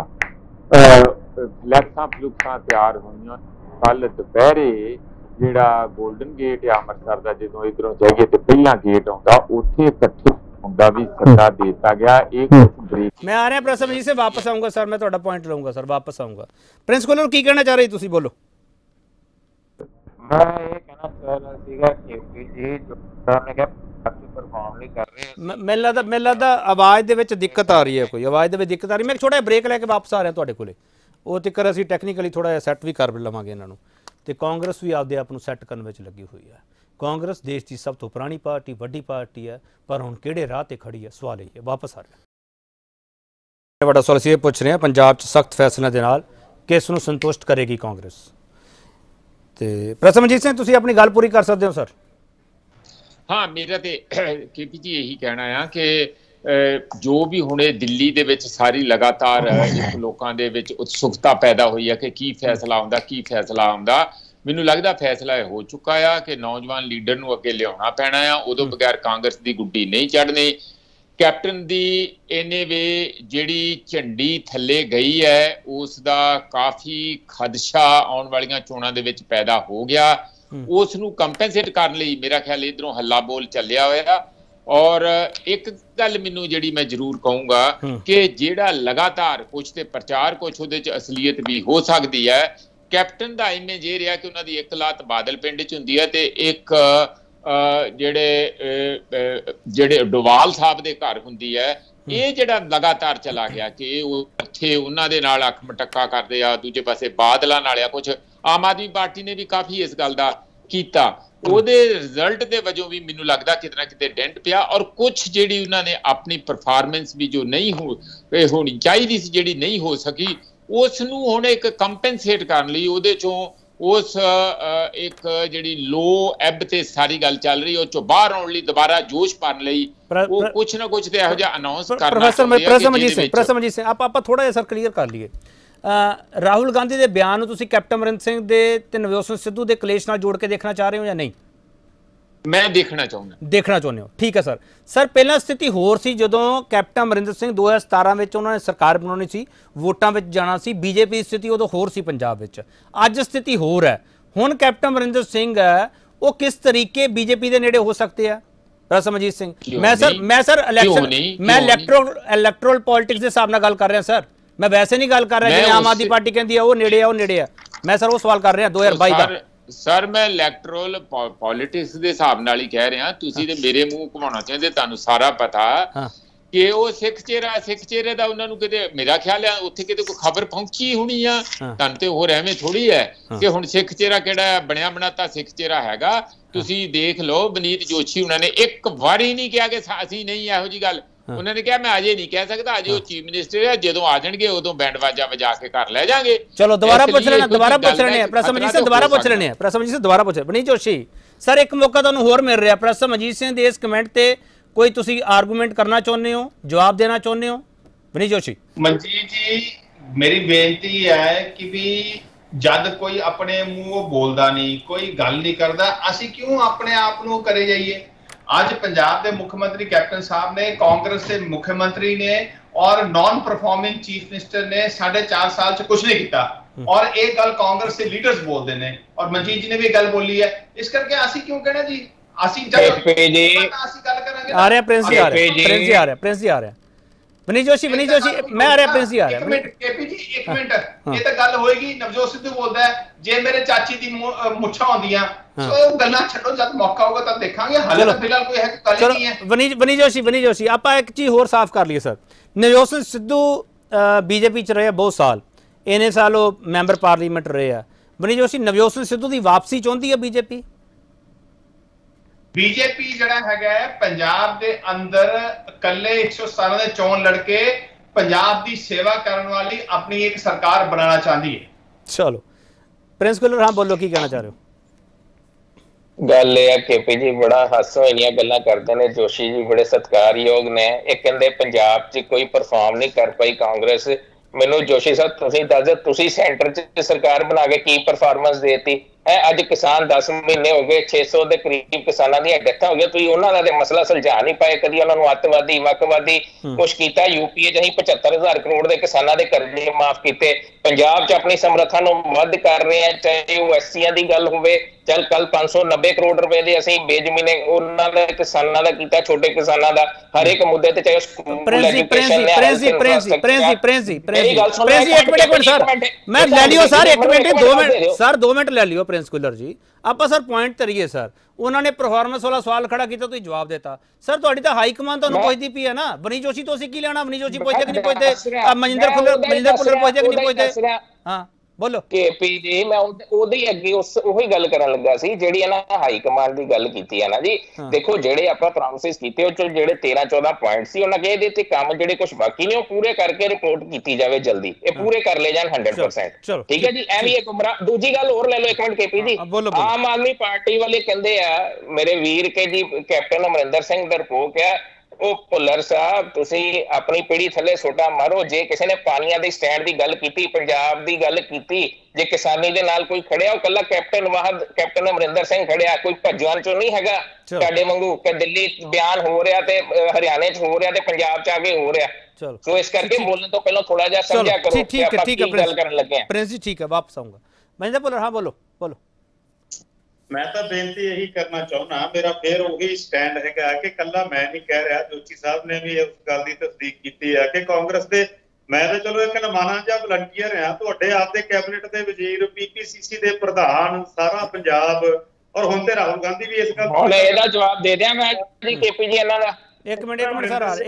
ਫਲੈਕਸਾਂ ਤਿਆਰ ਹੋਈਆਂ। ਕੱਲ ਦੁਪਹਿਰੇ ਜਿਹੜਾ ਗੋਲਡਨ ਗੇਟ ਆ ਅੰਮ੍ਰਿਤਸਰ ਦਾ, ਜਦੋਂ ਇਧਰੋਂ ਜਾਈਏ ਤੇ ਪਹਿਲਾਂ ਗੇਟ ਆਉਂਦਾ, ਉੱਥੇ ਇਕੱਠੇ ਹੁੰਦਾ ਵੀ ਸੱਦਾ ਦੇ ਦਿੱਤਾ ਗਿਆ। ਇਹ ਕੁਝ ਬ੍ਰੇਕ मैं आ रहा प्रसन्न जी से वापस आऊँगा सर, मैं थोड़ा पॉइंट लूँगा सर, वापस आऊँगा। प्रिंस कुलर की कहना चाह रही तुसी बोलो। मैं ये कहना चाह रहा सीगा कि जी जो ने कहा परफॉर्म नहीं कर रहे। ਮੈਨੂੰ ਲੱਗਦਾ ਆਵਾਜ਼ ਦੇ ਵਿੱਚ ਦਿੱਕਤ ਆ ਰਹੀ ਹੈ, ਕੋਈ ਆਵਾਜ਼ ਦੇ ਵਿੱਚ ਦਿੱਕਤ ਆ ਰਹੀ। ਮੈਂ ਛੋਟਾ ਜਿਹਾ ਬ੍ਰੇਕ ਲੈ ਕੇ ਵਾਪਸ ਆ ਰਿਹਾ ਤੁਹਾਡੇ ਕੋਲੇ, ਉਹ ਤੱਕ ਅਸੀਂ ਟੈਕਨੀਕਲੀ ਥੋੜਾ ਜਿਹਾ ਸੈੱਟ ਵੀ ਕਰ ਲਵਾਂਗੇ ਇਹਨਾਂ ਨੂੰ। ਤੇ ਕਾਂਗਰਸ ਵੀ ਆਪਦੇ ਆਪ ਨੂੰ ਸੈੱਟ ਕਰਨ ਵਿੱਚ ਲੱਗੀ ਹੋਈ ਹੈ। ਕਾਂਗਰਸ ਦੇਸ਼ ਦੀ ਸਭ ਤੋਂ ਪੁਰਾਣੀ ਪਾਰਟੀ, ਵੱਡੀ ਪਾਰਟੀ ਹੈ, ਪਰ ਹੁਣ ਕਿਹੜੇ ਰਾਹ ਤੇ ਖੜੀ ਹੈ, ਸਵਾਲ ਇਹ ਹੈ। ਵਾਪਸ ਆ ਰਿਹਾ ਵੱਡਾ ਸਵਾਲ ਅਸੀਂ ਇਹ ਪੁੱਛ ਰਹੇ ਹਾਂ, ਪੰਜਾਬ 'ਚ ਸਖਤ ਫੈਸਲਿਆਂ ਦੇ ਨਾਲ ਕਿਸ ਨੂੰ ਸੰਤੁਸ਼ਟ ਕਰੇਗੀ ਕਾਂਗਰਸ? ਤੇ ਪ੍ਰਸਮਜੀਤ ਸਿੰਘ ਤੁਸੀਂ ਆਪਣੀ ਗੱਲ ਪੂਰੀ ਕਰ ਸਕਦੇ ਹੋ ਸਰ। ਹਾਂ, ਮੇਰਾ ਤੇ ਕੇਪੀ ਜੀ ਇਹੀ ਕਹਿਣਾ ਆ ਕਿ ਜੋ ਵੀ ਹੁਣੇ ਦਿੱਲੀ ਦੇ ਵਿੱਚ ਸਾਰੀ ਲਗਾਤਾਰ ਇੱਕ ਲੋਕਾਂ ਦੇ ਵਿੱਚ ਉਤਸੁਕਤਾ ਪੈਦਾ ਹੋਈ ਹੈ ਕਿ ਕੀ ਫੈਸਲਾ ਆਉਂਦਾ, ਕੀ ਫੈਸਲਾ ਆਉਂਦਾ। ਮੈਨੂੰ ਲੱਗਦਾ ਫੈਸਲਾ ਇਹ ਹੋ ਚੁੱਕਾ ਆ ਕਿ ਨੌਜਵਾਨ ਲੀਡਰ ਨੂੰ ਅੱਗੇ ਲਿਆਉਣਾ ਪੈਣਾ ਆ। ਉਦੋਂ ਬਗੈਰ ਕਾਂਗਰਸ ਦੀ ਗੁੱਡੀ ਨਹੀਂ ਚੜ੍ਹਨੀ। ਕੈਪਟਨ ਦੀ ਇਹਨੇ ਵੇ ਜਿਹੜੀ ਝੰਡੀ ਥੱਲੇ ਗਈ ਹੈ, ਉਸ ਦਾ ਕਾਫੀ ਖਦਸ਼ਾ ਆਉਣ ਵਾਲੀਆਂ ਚੋਣਾਂ ਦੇ ਵਿੱਚ ਪੈਦਾ ਹੋ ਗਿਆ। ਉਸ ਨੂੰ ਕੰਪਨਸੇਟ ਕਰਨ ਲਈ ਮੇਰਾ ਖਿਆਲ ਇਧਰੋਂ ਹੱਲਾ ਬੋਲ ਚੱਲਿਆ ਹੋਇਆ। ਔਰ ਇੱਕ ਗੱਲ ਮੈਨੂੰ ਜਿਹੜੀ ਮੈਂ ਜ਼ਰੂਰ ਕਹੂੰਗਾ ਕਿ ਜਿਹੜਾ ਲਗਾਤਾਰ ਕੁਛ ਤੇ ਪ੍ਰਚਾਰ, ਕੁਛ ਉਹਦੇ 'ਚ ਅਸਲੀਅਤ ਵੀ ਹੋ ਸਕਦੀ ਹੈ। ਕੈਪਟਨ ਦਾ ਇਮੇਜ ਇਹ ਰਿਹਾ ਕਿ ਉਹਨਾਂ ਦੀ ਇੱਕ ਲੱਤ ਬਾਦਲ ਪਿੰਡ 'ਚ ਹੁੰਦੀ ਹੈ ਤੇ ਇੱਕ ਜਿਹੜੇ ਡੋਵਾਲ ਸਾਹਿਬ ਦੇ ਘਰ ਹੁੰਦੀ ਹੈ। ਇਹ ਜਿਹੜਾ ਲਗਾਤਾਰ ਚਲਾ ਗਿਆ ਕਿ ਉੱਥੇ ਉਹਨਾਂ ਦੇ ਨਾਲ ਅੱਖ ਮਟੱਕਾ ਕਰਦੇ ਆ, ਦੂਜੇ ਪਾਸੇ ਬਾਦਲਾਂ ਨਾਲ ਆ। ਕੁਛ ਆਮ ਆਦਮੀ ਪਾਰਟੀ ਨੇ ਵੀ ਕਾਫੀ ਇਸ ਗੱਲ ਦਾ ਕੀਤਾ। ਉਹਦੇ ਰਿਜ਼ਲਟ ਦੇ ਵਜੋਂ ਵੀ ਮੈਨੂੰ ਲੱਗਦਾ ਕਿਤੇ ਨਾ ਕਿਤੇ ਡੈਂਟ ਪਿਆ। ਔਰ ਕੁਛ ਜਿਹੜੀ ਉਹਨਾਂ ਨੇ ਆਪਣੀ ਪਰਫਾਰਮੈਂਸ ਵੀ ਜੋ ਨਹੀਂ ਹੋਣੀ ਚਾਹੀਦੀ ਸੀ, ਜਿਹੜੀ ਨਹੀਂ ਹੋ ਸਕੀ, ਉਸ ਨੂੰ ਹੁਣ ਇੱਕ ਕੰਪਨਸੇਟ ਕਰਨ ਲਈ ਉਹਦੇ ਚੋਂ ਉਸ ਇੱਕ ਜਿਹੜੀ ਲੋ ਐਬ ਤੇ ਸਾਰੀ ਗੱਲ ਚੱਲ ਰਹੀ, ਉਹ ਚੋਂ ਬਾਹਰ ਆਉਣ ਲਈ, ਦੁਬਾਰਾ ਜੋਸ਼ ਭਰਨ ਲਈ ਉਹ ਕੁਛ ਨਾ ਕੁਛ ਤੇ ਇਹੋ ਜਿਹਾ ਅਨਾਉਂਸ ਕਰਨਾ। ਪ੍ਰਸਮਜੀਤ ਸਿੰਘ ਆਪਾਂ ਥੋੜਾ ਜਿਹਾ ਸਰ ਕਲੀਅਰ ਕਰ ਲਈਏ। ਰਾਹੁਲ ਗਾਂਧੀ ਦੇ ਬਿਆਨ ਨੂੰ ਤੁਸੀਂ ਕੈਪਟਨ ਅਮਰਿੰਦਰ ਸਿੰਘ ਦੇ ਤੇ ਨਵਜੋਤ ਸਿੰਘ ਸਿੱਧੂ ਦੇ ਕਲੇਸ਼ ਨਾਲ ਜੋੜ ਕੇ ਦੇਖਣਾ ਚਾਹ ਰਹੇ ਹੋ ਜਾਂ ਨਹੀਂ? ਮੈਂ ਦੇਖਣਾ ਚਾਹੁੰਦੇ ਹੋ। ਠੀਕ ਹੈ ਸਰ। ਸਰ ਪਹਿਲਾਂ ਸਥਿਤੀ ਹੋਰ ਸੀ ਜਦੋਂ ਕੈਪਟਨ ਅਮਰਿੰਦਰ ਸਿੰਘ 2017 ਵਿੱਚ ਉਹਨਾਂ ਨੇ ਸਰਕਾਰ ਬਣਾਉਣੀ ਸੀ, ਵੋਟਾਂ ਵਿੱਚ ਜਾਣਾ ਸੀ। ਬੀਜੇਪੀ ਦੀ ਸਥਿਤੀ ਉਦੋਂ ਹੋਰ ਸੀ ਪੰਜਾਬ ਵਿੱਚ, ਅੱਜ ਸਥਿਤੀ ਹੋਰ ਹੈ। ਹੁਣ ਕੈਪਟਨ ਅਮਰਿੰਦਰ ਸਿੰਘ ਹੈ, ਉਹ ਕਿਸ ਤਰੀਕੇ ਬੀਜੇਪੀ ਦੇ ਨੇੜੇ ਹੋ ਸਕਦੇ ਆ? ਰਸਮਜੀਤ ਸਿੰਘ ਮੈਂ ਸਰ ਇਲੈਕਟਰਲ ਪੋਲਿਟਿਕਸ ਦੇ ਹਿਸਾਬ ਨਾਲ ਗੱਲ ਕਰ ਰਿਹਾ ਸਰ। ਮੈਂ ਵੈਸੇ ਨਹੀਂ ਗੱਲ ਕਰ ਰਿਹਾ ਜਿਵੇਂ ਆਮ ਆਦਮੀ ਪਾਰਟੀ ਕਹਿੰਦੀ ਆ ਉਹ ਨੇੜੇ ਆ। ਮੈਂ ਸਰ ਉਹ ਸਵਾਲ ਕਰ ਰਿਹਾ 2022 ਦਾ। ਸਰ ਮੈਂ ਇਲੈਕਟਰਲ ਪੋਲਿਟਿਕਸ ਦੇ ਹਿਸਾਬ ਨਾਲ ਹੀ ਕਹਿ ਰਿਹਾ। ਤੁਸੀਂ ਤੇ ਮੇਰੇ ਮੂੰਹ ਘੁਮਾਉਣਾ ਚਾਹੁੰਦੇ, ਤੁਹਾਨੂੰ ਸਾਰਾ ਪਤਾ ਕਿ ਉਹ ਸਿੱਖ ਚਿਹਰੇ ਦਾ ਉਹਨਾਂ ਨੂੰ ਕਿਤੇ, ਮੇਰਾ ਖਿਆਲ ਹੈ ਉੱਥੇ ਕਿਤੇ ਕੋਈ ਖਬਰ ਪਹੁੰਚੀ ਹੋਣੀ ਆ। ਤੁਹਾਨੂੰ ਤੇ ਹੋਰ ਐਵੇਂ ਥੋੜੀ ਹੈ ਕਿ ਹੁਣ ਸਿੱਖ ਚਿਹਰਾ ਕਿਹੜਾ ਬਣਿਆ ਬਣਾਤਾ ਸਿੱਖ ਚਿਹਰਾ ਹੈਗਾ। ਤੁਸੀਂ ਦੇਖ ਲਓ, ਬਨੀਤ ਜੋਸ਼ੀ ਉਹਨਾਂ ਨੇ ਇੱਕ ਵਾਰੀ ਨਹੀਂ ਕਿਹਾ ਕਿ ਅਸੀਂ ਨਹੀਂ ਇਹੋ ਜਿਹੀ ਗੱਲ। ਉਹਨਾਂ ਨੇ ਕਿਹਾ ਮੈਂ ਅਜੇ ਨਹੀਂ ਕਹਿ ਸਕਦਾ, ਅਜੇ ਉਹ ਚੀਫ ਮਿਨਿਸਟਰ ਹੈ, ਜਦੋਂ ਆ ਜਾਣਗੇ ਉਦੋਂ ਬੈਂਡ ਵਾਜਾ ਵਜਾ ਕੇ ਘਰ ਲੈ ਜਾਾਂਗੇ। ਚਲੋ ਦੁਬਾਰਾ ਪੁੱਛ ਲੈਣਾ ਪ੍ਰਸਮਜੀਤ ਸਿੰਘ, ਦੁਬਾਰਾ ਪੁੱਛ ਰਹੇ। ਬਨੀਤ ਜੋਸ਼ੀ ਸਰ, ਇੱਕ ਮੌਕਾ ਤੁਹਾਨੂੰ ਹੋਰ ਮਿਲ ਰਿਹਾ। ਪ੍ਰਸਮਜੀਤ ਸਿੰਘ ਦੇ ਇਸ ਕਮੈਂਟ ਤੇ ਕੋਈ ਤੁਸੀਂ ਆਰਗੂਮੈਂਟ ਕਰਨਾ ਚਾਹੁੰਦੇ ਹੋ, ਜਵਾਬ ਦੇਣਾ ਚਾਹੁੰਦੇ ਹੋ? ਬਨੀਤ ਜੋਸ਼ੀ। ਮਨਜੀਤ ਜੀ, ਮੇਰੀ ਬੇਨਤੀ ਹੈ ਕਿ ਵੀ ਜਦ ਕੋਈ ਆਪਣੇ ਮੂੰਹੋਂ ਬੋਲਦਾ ਨਹੀਂ, ਕੋਈ ਗੱਲ ਨਹੀਂ ਕਰਦਾ, ਅਸੀਂ ਕਿਉਂ ਆਪਣੇ ਆਪ ਨੂੰ ਕਰੇ ਜਾਈਏ? ਅੱਜ ਪੰਜਾਬ ਦੇ ਮੁੱਖ ਮੰਤਰੀ ਕੈਪਟਨ ਸਾਹਿਬ ਨੇ, ਕਾਂਗਰਸ ਦੇ ਮੁੱਖ ਮੰਤਰੀ ਨੇ ਔਰ ਨਾਨ ਪਰਫਾਰਮਿੰਗ ਚੀਫ ਮਿਨਿਸਟਰ ਨੇ 4.5 ਸਾਲ ਚ ਕੁਝ ਨਹੀਂ ਕੀਤਾ। ਔਰ ਇਹ ਗੱਲ ਕਾਂਗਰਸ ਦੇ ਲੀਡਰਸ ਬੋਲਦੇ ਨੇ ਔਰ ਮਨਜੀਤ ਜੀ ਨੇ ਵੀ ਗੱਲ ਬੋਲੀ ਹੈ। ਇਸ ਕਰਕੇ ਅਸੀਂ ਕਿਉਂ ਕਹਿਣਾ ਜੀ? ਅਸੀਂ ਜਦ ਅਸੀਂ ਗੱਲ ਕਰਾਂਗੇ। ਆ ਰਿਹਾ ਪ੍ਰਿੰਸ ਜੀ ਆ ਰਿਹਾ। ਬਨੀਤ ਜੋਸ਼ੀ ਮੈਂ ਆ ਰਿਹਾ। ਪ੍ਰਿੰਸ ਜੀ ਆ ਰਿਹਾ। ਇੱਕ ਮਿੰਟ ਕੇਪੀ ਜੀ, ਇੱਕ ਮਿੰਟ। ਇਹ ਤਾਂ ਗੱਲ ਹੋਏਗੀ, ਨਵਜੋਤ ਸਿੱਧੂ ਬੋਲਦਾ ਹੈ ਜੇ ਮੇਰੇ ਚਾਚੀ ਦੀ ਮੁੱਛਾਂ ਆਉਂਦੀਆਂ, ਸੋ ਉਹ ਗੱਲਾਂ ਛੱਡੋ, ਜਦ ਮੌਕਾ ਹੋਗਾ ਤਾਂ ਦੇਖਾਂਗੇ। ਹਾਲੇ ਤਾਂ ਫਿਲਹਾਲ ਕੋਈ ਗੱਲ ਨਹੀਂ ਹੈ। ਬਨੀਤ ਜੋਸ਼ੀ ਆਪਾਂ ਇੱਕ ਚੀਜ਼ ਹੋਰ ਸਾਫ਼ ਕਰ ਲਈਏ ਸਰ। ਨਵਜੋਤ ਸਿੰਘ ਸਿੱਧੂ ਬੀਜੇਪੀ ਚ ਰਹੇ ਬਹੁਤ ਸਾਲ, ਇੰਨੇ ਸਾਲ ਉਹ ਮੈਂਬਰ ਪਾਰਲੀਮੈਂਟ ਰਹੇ ਆ। ਬਨੀਤ ਜੋਸ਼ੀ, ਨਵਜੋਤ ਸਿੰਘ ਸਿੱਧੂ ਦੀ ਵਾਪਸੀ ਚਾਹੁੰਦੀ ਹੈ ਬੀਜੇਪੀ? ਬੀਜੇਪੀ ਜਿਹੜਾ ਹੈਗਾ ਪੰਜਾਬ ਦੇ ਅੰਦਰ ਇਕੱਲੇ 117 ਦੇ ਚੋਣ ਲੜ ਕੇ ਪੰਜਾਬ ਦੀ ਸੇਵਾ ਕਰਨ ਵਾਲੀ ਆਪਣੀ ਇੱਕ ਸਰਕਾਰ ਬਣਾਉਣਾ ਚਾਹੁੰਦੀ ਹੈ। ਚਲੋ ਪ੍ਰਿੰਸ ਕੁਲਰ, ਹਾਂ ਬੋਲੋ, ਕੀ ਕਹਿਣਾ ਚਾਹ ਰਹੇ ਹੋ? ਗੱਲ ਇਹ ਹੈ ਕੇਪੀ ਜੀ ਬੜਾ ਹਾਸਾ ਵਾਲੀਆਂ ਗੱਲਾਂ ਕਰਦੇ ਨੇ। ਜੋਸ਼ੀ ਜੀ ਬੜੇ ਸਤਿਕਾਰਯੋਗ ਨੇ। ਇਹ ਕਹਿੰਦੇ ਪੰਜਾਬ 'ਚ ਕੋਈ ਪਰਫਾਰਮ ਨਹੀਂ ਕਰ ਪਾਈ ਕਾਂਗਰਸ। ਮੈਨੂੰ ਜੋਸ਼ੀ ਸਾਹਿਬ ਤੁਸੀਂ ਦੱਸ ਦਿਓ, ਤੁਸੀਂ ਸੈਂਟਰ 'ਚ ਸਰਕਾਰ ਬਣਾ ਕੇ ਕੀ ਪਰਫਾਰਮੈਂਸ ਦੇਤੀ? है। अज किसान 10 महीने हो गए, 600 के करीब किसानों दी डेथां हो गई, तुसीं उन्हां दा मसला सुलझा नहीं पाए, कदी उन्हां नूं अतवादी वकवादी कुछ कीता। यूपीए च असीं 75,000 करोड़ के किसानों के कर्जे माफ किए, पंजाब च अपनी समर्था नूं वध कर रहे हैं, चाहे वो एससीआं दी गल होवे, चल कल 590 करोड़ रुपए दे असीं बेजमीने उन्हां दे किसानां दा कीता, छोटे किसानां दा हर एक मुद्दे ते, चाहे स्कूल एजुकेशन ने मैं ले लियो sir 1 minute 2 minute sir 2 minute ले लियो प्रिंस कुलर जी, ਆਪਾਂ ਸਰ ਪੁਆਇੰਟ ਕਰੀਏ ਸਰ। ਉਹਨਾਂ ਨੇ ਪਰਫਾਰਮੈਂਸ ਵਾਲਾ ਸਵਾਲ ਖੜਾ ਕੀਤਾ, ਤੁਸੀਂ ਜਵਾਬ ਦੇਤਾ ਸਰ। ਤੁਹਾਡੀ ਤਾਂ ਹਾਈ ਕਮਾਂਡ ਤੁਹਾਨੂੰ ਪੁੱਛਦੀ ਪਈ ਹੈ ਨਾ, ਵਨੀ ਜੋਸ਼ੀ ਤੋਂ ਅਸੀਂ ਕੀ ਲੈਣਾ? ਵਨੀ ਜੋਸ਼ੀ ਪੁੱਛਦੇ ਕਿ ਨਹੀਂ ਪੁੱਛਦੇ? ਮਨਿੰਦਰ ਖੁੱਲਰ ਪੁੱਛਦੇ ਕਿ ਨਹੀਂ ਪੁੱਛਦੇ? ਹਾਂ बोलो केपी जी, मैं ओदे अगे उही गल करन लगा सी जेड़ी ना हाई कमांड दी गल कीती है ना जी। देखो जेड़े आपां प्रॉमिसेस कीते ओ जेड़े 13-14 पॉइंट सी उन्हां कहे ते काम जेड़े कुछ बाकी ने ओ पूरे करके रिपोर्ट कीती जावे जल्दी, ए पूरे कर ले जान 100%। ठीक है जी। एवी एक उमरा दूजी गल और ले लो 1 मिनट केपी जी। आम आदमी पार्टी वाले कहंदे आ मेरे वीर के जी कैप्टन अमरिंदर सिंह डरपोक है, भुल्लर साहब तुसी अपनी पीढ़ी थले सोटा मारो। जे किसी ने पानिया दे स्टैंड दी गल कीती, पंजाब दी गल कीती, जे किसानी दे नाल कोई खड़िया कला कैप्टन वाहद कैप्टन अमरिंदर सिंह खड़िया, कोई भज्जन चो नहीं हैगा साडे वांगू कि दिल्ली बयान हो रहा ते हरियाणे च हो रहा ते पंजाब च आगे हो रहा। सो इस करके बोलने तो पहले थोड़ा जा समझा करो कि आपां की गल करन लगे हैं। प्रिंस जी ठीक है, वापस आऊंगा। महेंद्र भुल्लर हाँ बोलो बोलो। मैं तो बेनती यही करना चाहना, मेरा फिर वही स्टैंड है कि कला मैं नहीं कह रहा, जोशी साहब ने भी उस गल की तस्दीक की है कि कांग्रेस के मैं तो चलो एक नमाना जिहा वलंटियर हाँ, तुहाडे आपदे कैबिनेट के वजीर, पीपीसीसी के प्रधान, सारा पंजाब और हुण ते राहुल गांधी भी इस गल हुण इहदा जवाब दे दियां मैं जी केपी जी इन्हां दा। एक मिनट सर आ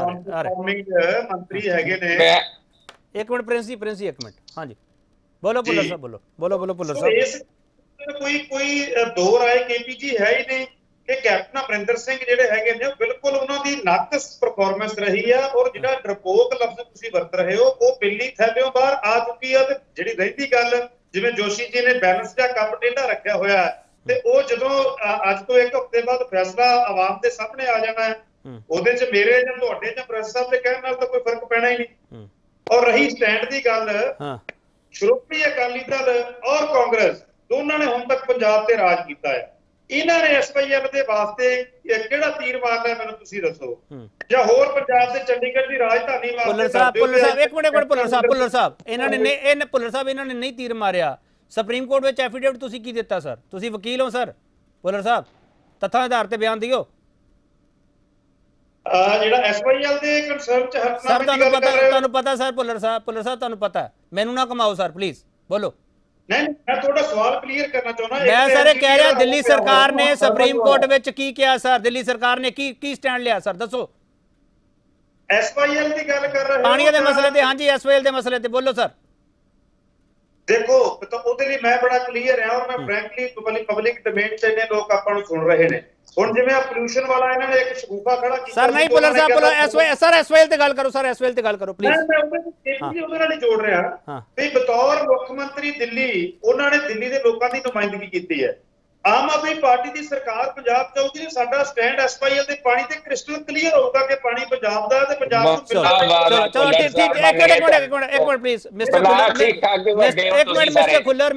रहे मंत्री हैगे ने। एक मिनट प्रिंस जी 1 मिनट। हाँ जी बोलो भुल्लर साहब, बोलो भुल्लर साहब। कोई दो राय केपीजी है ही नहीं कि कैप्टन अमरिंदर सिंह जिहड़े हैगे ने बिल्कुल उन्हां दी नाकस परफॉर्मेंस रही है, और जिहड़ा डरपोक लफ्ज तुसीं वरत रहे हो वो बिल्ली थैलियों बाहर आ चुकी है। ते जिहड़ी रहिंदी गल जिवें जोशी जी ने बैलेंस दा कप टेढ़ा रखिया होया है, ते वो जदों अज तो 1 हफ्ते बाद फैसला आवाम दे सामने आ जाना है, ਉਹਦੇ ਚ ਮੇਰੇ ਜਾਂ ਤੁਹਾਡੇ ਜਾਂ ਪ੍ਰੈਸ ਸਾਹਿਬ ਦੇ ਕਹਿਣ ਨਾਲ ਤਾਂ ਕੋਈ ਫਰਕ ਪੈਣਾ ਹੀ ਨਹੀਂ। ਔਰ ਰਹੀ ਸਟੈਂਡ ਦੀ ਗੱਲ, ਸ਼੍ਰੋਮਣੀ ਅਕਾਲੀ ਦਲ ਔਰ ਕਾਂਗਰਸ ਦੋਨਾਂ ਨੇ ਹੁਣ ਤੱਕ ਪੰਜਾਬ ਤੇ ਰਾਜ ਕੀਤਾ ਹੈ। ਇਹਨਾਂ ਨੇ ਐਸਪੀਐਲ ਦੇ ਵਾਸਤੇ ਕਿਹੜਾ ਤੀਰ ਮਾਰਨਾ ਮੈਨੂੰ ਤੁਸੀਂ ਦੱਸੋ, ਜਾਂ ਹੋਰ ਪੰਜਾਬ ਦੇ ਚੰਡੀਗੜ੍ਹ ਦੀ ਰਾਜਧਾਨੀ ਵਾਸਤੇ? ਭੁੱਲਰ ਸਾਹਿਬ ਇੱਕ ਮਿੰਟ ਭੁੱਲਰ ਸਾਹਿਬ ਇਹਨਾਂ ਨੇ ਨਹੀਂ ਤੀਰ ਮਾਰਿਆ। ਸੁਪਰੀਮ ਕੋਰਟ ਵਿੱਚ ਐਫੀਡੇਵਿਟ ਤੁਸੀਂ ਕੀ ਦਿੱਤਾ ਸਰ? ਤੁਸੀਂ ਵਕੀਲ ਹੋ ਸਰ ਭੁੱਲਰ ਸਾਹਿਬ, ਤੱਥਾਂ ਆਧਾਰ ਤੇ ਬਿਆਨ ਦਿਓ। ਜਿਹੜਾ ਐਸਪੀਐਲ ਦੇ ਕੰਸਰਨ ਚ ਸਰ ਤੁਹਾਨੂੰ ਪਤਾ ਸਰ ਭੁੱਲਰ ਸਾਹਿਬ ਤੁਹਾਨੂੰ ਪਤਾ, ਮੈਨੂੰ ਨਾ ਕਮਾਓ ਸਰ ਪਲੀਜ਼ ਬੋਲੋ। नहीं, मैं थोड़ा सवाल क्लियर करना चाहना। मैं सर कह रहा दिल्ली सरकार ने सुप्रीम कोर्ट में की किया सर? दिल्ली सरकार ने की स्टैंड लिया सर? दसो। एसवाईएल की गल कर रहे पानी दे मसले ते, हाँ जी एसवाईएल दे मसले ते बोलो सर। देखो तो ਉਹਦੇ ਲਈ मैं बड़ा क्लियर है, और मैं फ्रैंकली पब्लिक डोमेन ਚ ਨੇ ਲੋਕ ਆਪਾਂ ਨੂੰ ਸੁਣ ਰਹੇ ਨੇ। ਹੁਣ ਜਿਵੇਂ ਆ ਪੋਲੂਸ਼ਨ ਵਾਲਾ ਇਹਨਾਂ ਨੇ ਇੱਕ ਸ਼ਗੂਫਾ ਖੜਾ ਕੀਤਾ ਸਰ। ਨਹੀਂ ਭੁੱਲਰ ਸਾਹਿਬ ਬੋਲੋ ਐਸਵਾਈਐਲ ਤੇ ਗੱਲ ਕਰੋ ਸਰ, ਐਸਵਾਈਐਲ ਤੇ ਗੱਲ ਕਰੋ ਪਲੀਜ਼। ਮੈਂ ਉਹਦੇ ਨਾਲ ਹੀ ਜੋੜ ਰਿਹਾ ਵੀ ਬਤੌਰ ਮੁੱਖ ਮੰਤਰੀ ਦਿੱਲੀ ਉਹਨਾਂ ਨੇ ਦਿੱਲੀ ਦੇ ਲੋਕਾਂ ਦੀ ਨੁਮਾਇੰਦਗੀ ਕੀਤੀ ਹੈ। ਆਮ ਆਦਮੀ ਪਾਰਟੀ ਦੀ ਸਰਕਾਰ ਪੰਜਾਬ ਚ ਆਊਗੀ, ਸਾਡਾ ਸਟੈਂਡ ਐਸਪੀਐਲ ਦੇ ਪਾਣੀ ਤੇ ਕ੍ਰਿਸਟਲ ਕਲੀਅਰ ਹੋਊਗਾ ਕਿ ਪਾਣੀ ਪੰਜਾਬ ਦਾ ਤੇ ਪੰਜਾਬ ਨੂੰ ਚਲੋ ਠੀਕ ਇੱਕ minute please mister Khullar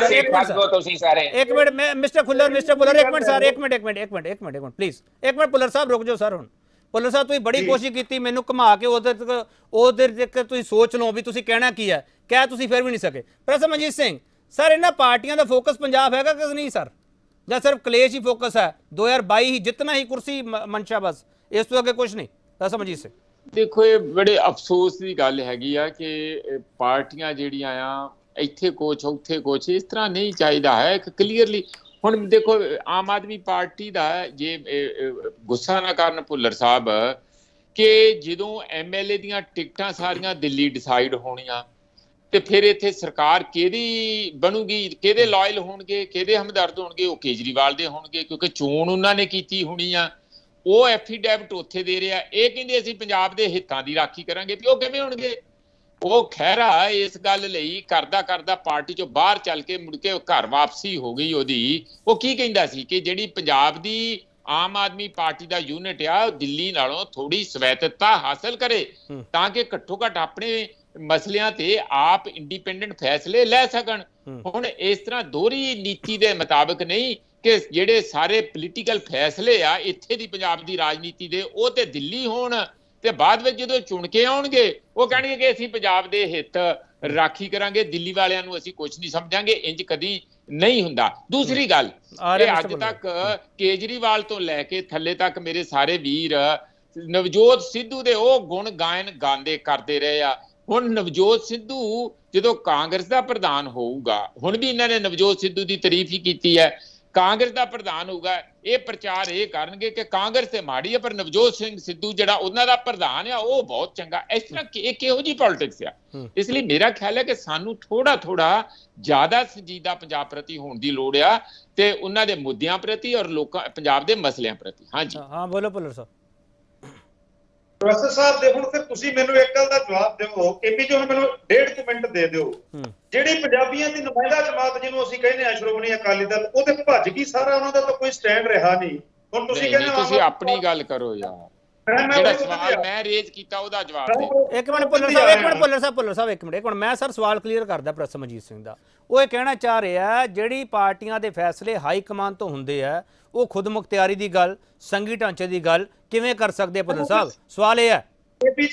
please ਇੱਕ ਮਿੰਟ ਭੁੱਲਰ ਸਾਹਿਬ ਰੁਕ ਜਾਓ ਸਰ। ਹੁਣ ਭੁੱਲਰ ਸਾਹਿਬ ਤੁਸੀਂ ਬੜੀ ਕੋਸ਼ਿਸ਼ ਕੀਤੀ ਮੈਨੂੰ ਘੁਮਾ ਕੇ ਉਹਦੇ ਤੱਕ ਤੁਸੀਂ ਸੋਚ ਲਓ ਵੀ ਤੁਸੀਂ ਕਹਿਣਾ ਕੀ ਹੈ, ਕਹਿ ਤੁਸੀਂ ਫਿਰ ਵੀ ਨਹੀਂ ਸਕੇ। ਪ੍ਰੋਫੈਸਰ ਮਨਜੀਤ ਸਿੰਘ ਸਰ, ਇਹਨਾਂ ਪਾਰਟੀਆਂ ਦਾ ਫੋਕਸ ਪੰਜਾਬ ਹੈਗਾ ਕਿ ਨਹੀਂ ਸਰ, ਜਾਂ ਸਿਰਫ ਕਲੇਸ਼ ਹੀ ਫੋਕਸ ਹੈ? 2022 ਹੀ ਜਿੱਤਣਾ ਹੀ ਕੁਰਸੀ ਮਨਸ਼ਾ, ਬਸ ਇਸ ਤੋਂ ਅੱਗੇ ਕੁਝ ਨਹੀਂ? ਪ੍ਰੋਫੈਸਰ ਮਨਜੀਤ ਸਿੰਘ ਦੇਖੋ ਇਹ ਬੜੇ ਅਫਸੋਸ ਦੀ ਗੱਲ ਹੈਗੀ ਆ ਕਿ ਪਾਰਟੀਆਂ ਜਿਹੜੀਆਂ ਆ ਇੱਥੇ ਕੁਛ ਉੱਥੇ ਕੁਛ ਇਸ ਤਰ੍ਹਾਂ ਨਹੀਂ ਚਾਹੀਦਾ ਹੈ। ਇੱਕ ਕਲੀਅਰਲੀ ਹੁਣ ਦੇਖੋ ਆਮ ਆਦਮੀ ਪਾਰਟੀ ਦਾ ਜੇ ਗੁੱਸਾ ਨਾ ਕਰਨ ਭੁੱਲਰ ਸਾਹਿਬ ਕਿ ਜਦੋਂ ਐਮਐਲਏ ਦੀਆਂ ਟਿਕਟਾਂ ਸਾਰੀਆਂ ਦਿੱਲੀ ਡਿਸਾਈਡ ਹੋਣੀਆਂ ਤੇ ਫਿਰ ਇੱਥੇ ਸਰਕਾਰ ਕਿਹਦੀ ਬਣੂਗੀ, ਕਿਹਦੇ ਲਾਇਲ ਹੋਣਗੇ, ਕਿਹਦੇ ਹਮਦਰਦ ਹੋਣਗੇ? ਉਹ ਕੇਜਰੀਵਾਲ ਦੇ ਹੋਣਗੇ ਕਿਉਂਕਿ ਚੋਣ ਉਹਨਾਂ ਨੇ ਕੀਤੀ ਹੋਣੀ ਆ। ਉਹ ਐਫੀਡੈਵਿਟ ਉੱਥੇ ਦੇ ਰਿਹਾ, ਇਹ ਕਹਿੰਦੇ ਅਸੀਂ ਪੰਜਾਬ ਦੇ ਹਿੱਤਾਂ ਦੀ ਰਾਖੀ ਕਰਾਂਗੇ, ਵੀ ਉਹ ਕਿਵੇਂ ਹੋਣਗੇ? ਉਹ ਖਹਿਰਾ ਇਸ ਗੱਲ ਲਈ ਕਰਦਾ ਪਾਰਟੀ ਚੋਂ ਬਾਹਰ ਚੱਲ ਕੇ ਮੁੜ ਕੇ ਘਰ ਵਾਪਸੀ ਹੋ ਗਈ ਉਹਦੀ। ਉਹ ਕੀ ਕਹਿੰਦਾ ਸੀ ਕਿ ਜਿਹੜੀ ਪੰਜਾਬ ਦੀ ਆਮ ਆਦਮੀ ਪਾਰਟੀ ਦਾ ਯੂਨਿਟ ਆ ਦਿੱਲੀ ਨਾਲੋਂ ਥੋੜੀ ਸਵੈਤਤਾ ਹਾਸਲ ਕਰੇ ਤਾਂ ਕਿ ਘੱਟੋ ਘੱਟ ਆਪਣੇ ਮਸਲਿਆਂ ਤੇ ਆਪ ਇੰਡੀਪੈਂਡੈਂਟ ਫੈਸਲੇ ਲੈ ਸਕਣ। ਹੁਣ ਇਸ ਤਰ੍ਹਾਂ ਦੋਹਰੀ ਨੀਤੀ ਦੇ ਮੁਤਾਬਕ ਨਹੀਂ ਕਿ ਜਿਹੜੇ ਸਾਰੇ ਪੋਲੀਟੀਕਲ ਫੈਸਲੇ ਆ ਇੱਥੇ ਦੀ ਪੰਜਾਬ ਦੀ ਰਾਜਨੀਤੀ ਦੇ ਉਹ ਤੇ ਦਿੱਲੀ ਹੋਣ ਤੇ ਬਾਅਦ ਵਿੱਚ ਜਦੋਂ ਚੁਣ ਕੇ ਆਉਣਗੇ ਉਹ ਕਹਿਣਗੇ ਕਿ ਅਸੀਂ ਪੰਜਾਬ ਦੇ ਹਿੱਤ ਰਾਖੀ ਕਰਾਂਗੇ, ਦਿੱਲੀ ਵਾਲਿਆਂ ਨੂੰ ਅਸੀਂ ਕੁਝ ਨਹੀਂ ਸਮਝਾਂਗੇ। ਇੰਜ ਕਦੀ ਨਹੀਂ ਹੁੰਦਾ। ਦੂਸਰੀ ਗੱਲ, ਇਹ ਅੱਜ ਤੱਕ ਕੇਜਰੀਵਾਲ ਤੋਂ ਲੈ ਕੇ ਥੱਲੇ ਤੱਕ ਮੇਰੇ ਸਾਰੇ ਵੀਰ ਨਵਜੋਤ ਸਿੱਧੂ ਦੇ ਉਹ ਗੁਣ ਗਾਇਨ ਗਾਉਂਦੇ ਕਰਦੇ ਰਹੇ ਆ। ਹੁਣ ਨਵਜੋਤ ਸਿੱਧੂ ਜਦੋਂ ਕਾਂਗਰਸ ਦਾ ਪ੍ਰਧਾਨ ਹੋਊਗਾ, ਹੁਣ ਵੀ ਇਹਨਾਂ ਨੇ ਨਵਜੋਤ ਸਿੱਧੂ ਦੀ ਤਾਰੀਫ ਹੀ ਕੀਤੀ ਹੈ, ਕਾਂਗਰਸ ਦਾ ਪ੍ਰਧਾਨ ਹੋਊਗਾ, ਇਹ ਪ੍ਰਚਾਰ ਇਹ ਕਰਨਗੇ ਕਿ ਕਾਂਗਰਸ ਤੇ ਮਾੜੀ ਹੈ ਪਰ ਨਵਜੋਤ ਸਿੰਘ ਸਿੱਧੂ ਜਿਹੜਾ ਉਹਨਾਂ ਦਾ ਪ੍ਰਧਾਨ ਆ ਉਹ ਬਹੁਤ ਚੰਗਾ। ਇਸ ਤਰ੍ਹਾਂ ਇਹ ਕਿਹੋ ਜਿਹੀ ਪੋਲਿਟਿਕਸ ਆ? ਇਸ ਲਈ ਮੇਰਾ ਖਿਆਲ ਹੈ ਕਿ ਸਾਨੂੰ ਥੋੜਾ ਜ਼ਿਆਦਾ ਸੰਜੀਦਾ ਪੰਜਾਬ ਪ੍ਰਤੀ ਹੋਣ ਦੀ ਲੋੜ ਆ ਤੇ ਉਹਨਾਂ ਦੇ ਮੁੱਦਿਆਂ ਪ੍ਰਤੀ ਔਰ ਲੋਕਾਂ ਪੰਜਾਬ ਦੇ ਮਸਲਿਆਂ ਪ੍ਰਤੀ। ਹਾਂਜੀ ਹਾਂ ਬੋਲੋ ਭੁੱਲਰ ਸਾਹਿਬ। ਪ੍ਰੋਫੈਸਰ ਸਾਹਿਬ ਦੇ ਹੁਣ ਫਿਰ ਤੁਸੀਂ ਮੈਨੂੰ ਇੱਕ ਗੱਲ ਦਾ ਜਵਾਬ ਦਿਓ, ਕੇਪੀ ਜੀ ਹੁਣ ਮੈਨੂੰ 1.5 ਮਿੰਟ ਦੇ ਦਿਓ। ਜਿਹੜੀ ਪੰਜਾਬੀਆਂ ਦੀ ਨੁਮਾਇੰਦਾ ਜਮਾਤ ਜਿਹਨੂੰ ਅਸੀਂ ਕਹਿੰਦੇ ਆ ਸ਼੍ਰੋਮਣੀ ਅਕਾਲੀ ਦਲ, ਉਹ ਤੇ ਭੱਜ ਗਈ ਸਾਰਾ, ਉਹਨਾਂ ਦਾ ਤਾਂ ਕੋਈ ਸਟੈਂਡ ਰਿਹਾ ਨਹੀਂ। ਹੁਣ ਤੁਸੀਂ ਕਹਿੰਦੇ ਤੁਸੀਂ ਆਪਣੀ ਗੱਲ ਕਰੋ ਯਾਰ, ਜਿਹੜਾ ਸਵਾਲ ਮੈਂ ਰੇਜ਼ ਕੀਤਾ ਉਹਦਾ ਜਵਾਬ ਦਿਓ। ਇੱਕ ਮਿੰਟ ਭੁੱਲਰ ਸਾਹਿਬ ਇੱਕ ਮਿੰਟ ਮੈਂ ਸਰ ਸਵਾਲ ਕਲੀਅਰ ਕਰਦਾ ਪ੍ਰੋਫੈਸਰ ਮਨਜੀਤ ਸਿੰਘ ਦਾ। ਉਹ ਇਹ ਕਹਿਣਾ ਚਾਹ ਰਿਹਾ ਜਿਹੜੀ ਪਾਰਟੀਆਂ ਦੇ ਫੈਸਲੇ ਹਾਈ ਕਮਾਨ ਤੋਂ ਹੁੰਦੇ ਆ ਉਹ ਖੁਦ ਮੁਖਤਿਆਰੀ ਦੀ ਗੱਲ, ਸੰਘੀ ਢਾਂਚੇ ਦੀ ਗੱਲ ਕਿਵੇਂ ਕਰ ਸਕਦੇ ਆ ਭੁੱਲਰ ਸਾਹਿਬ? ਸਵਾਲ ਇਹ ਹੈ। ਕੇਪੀ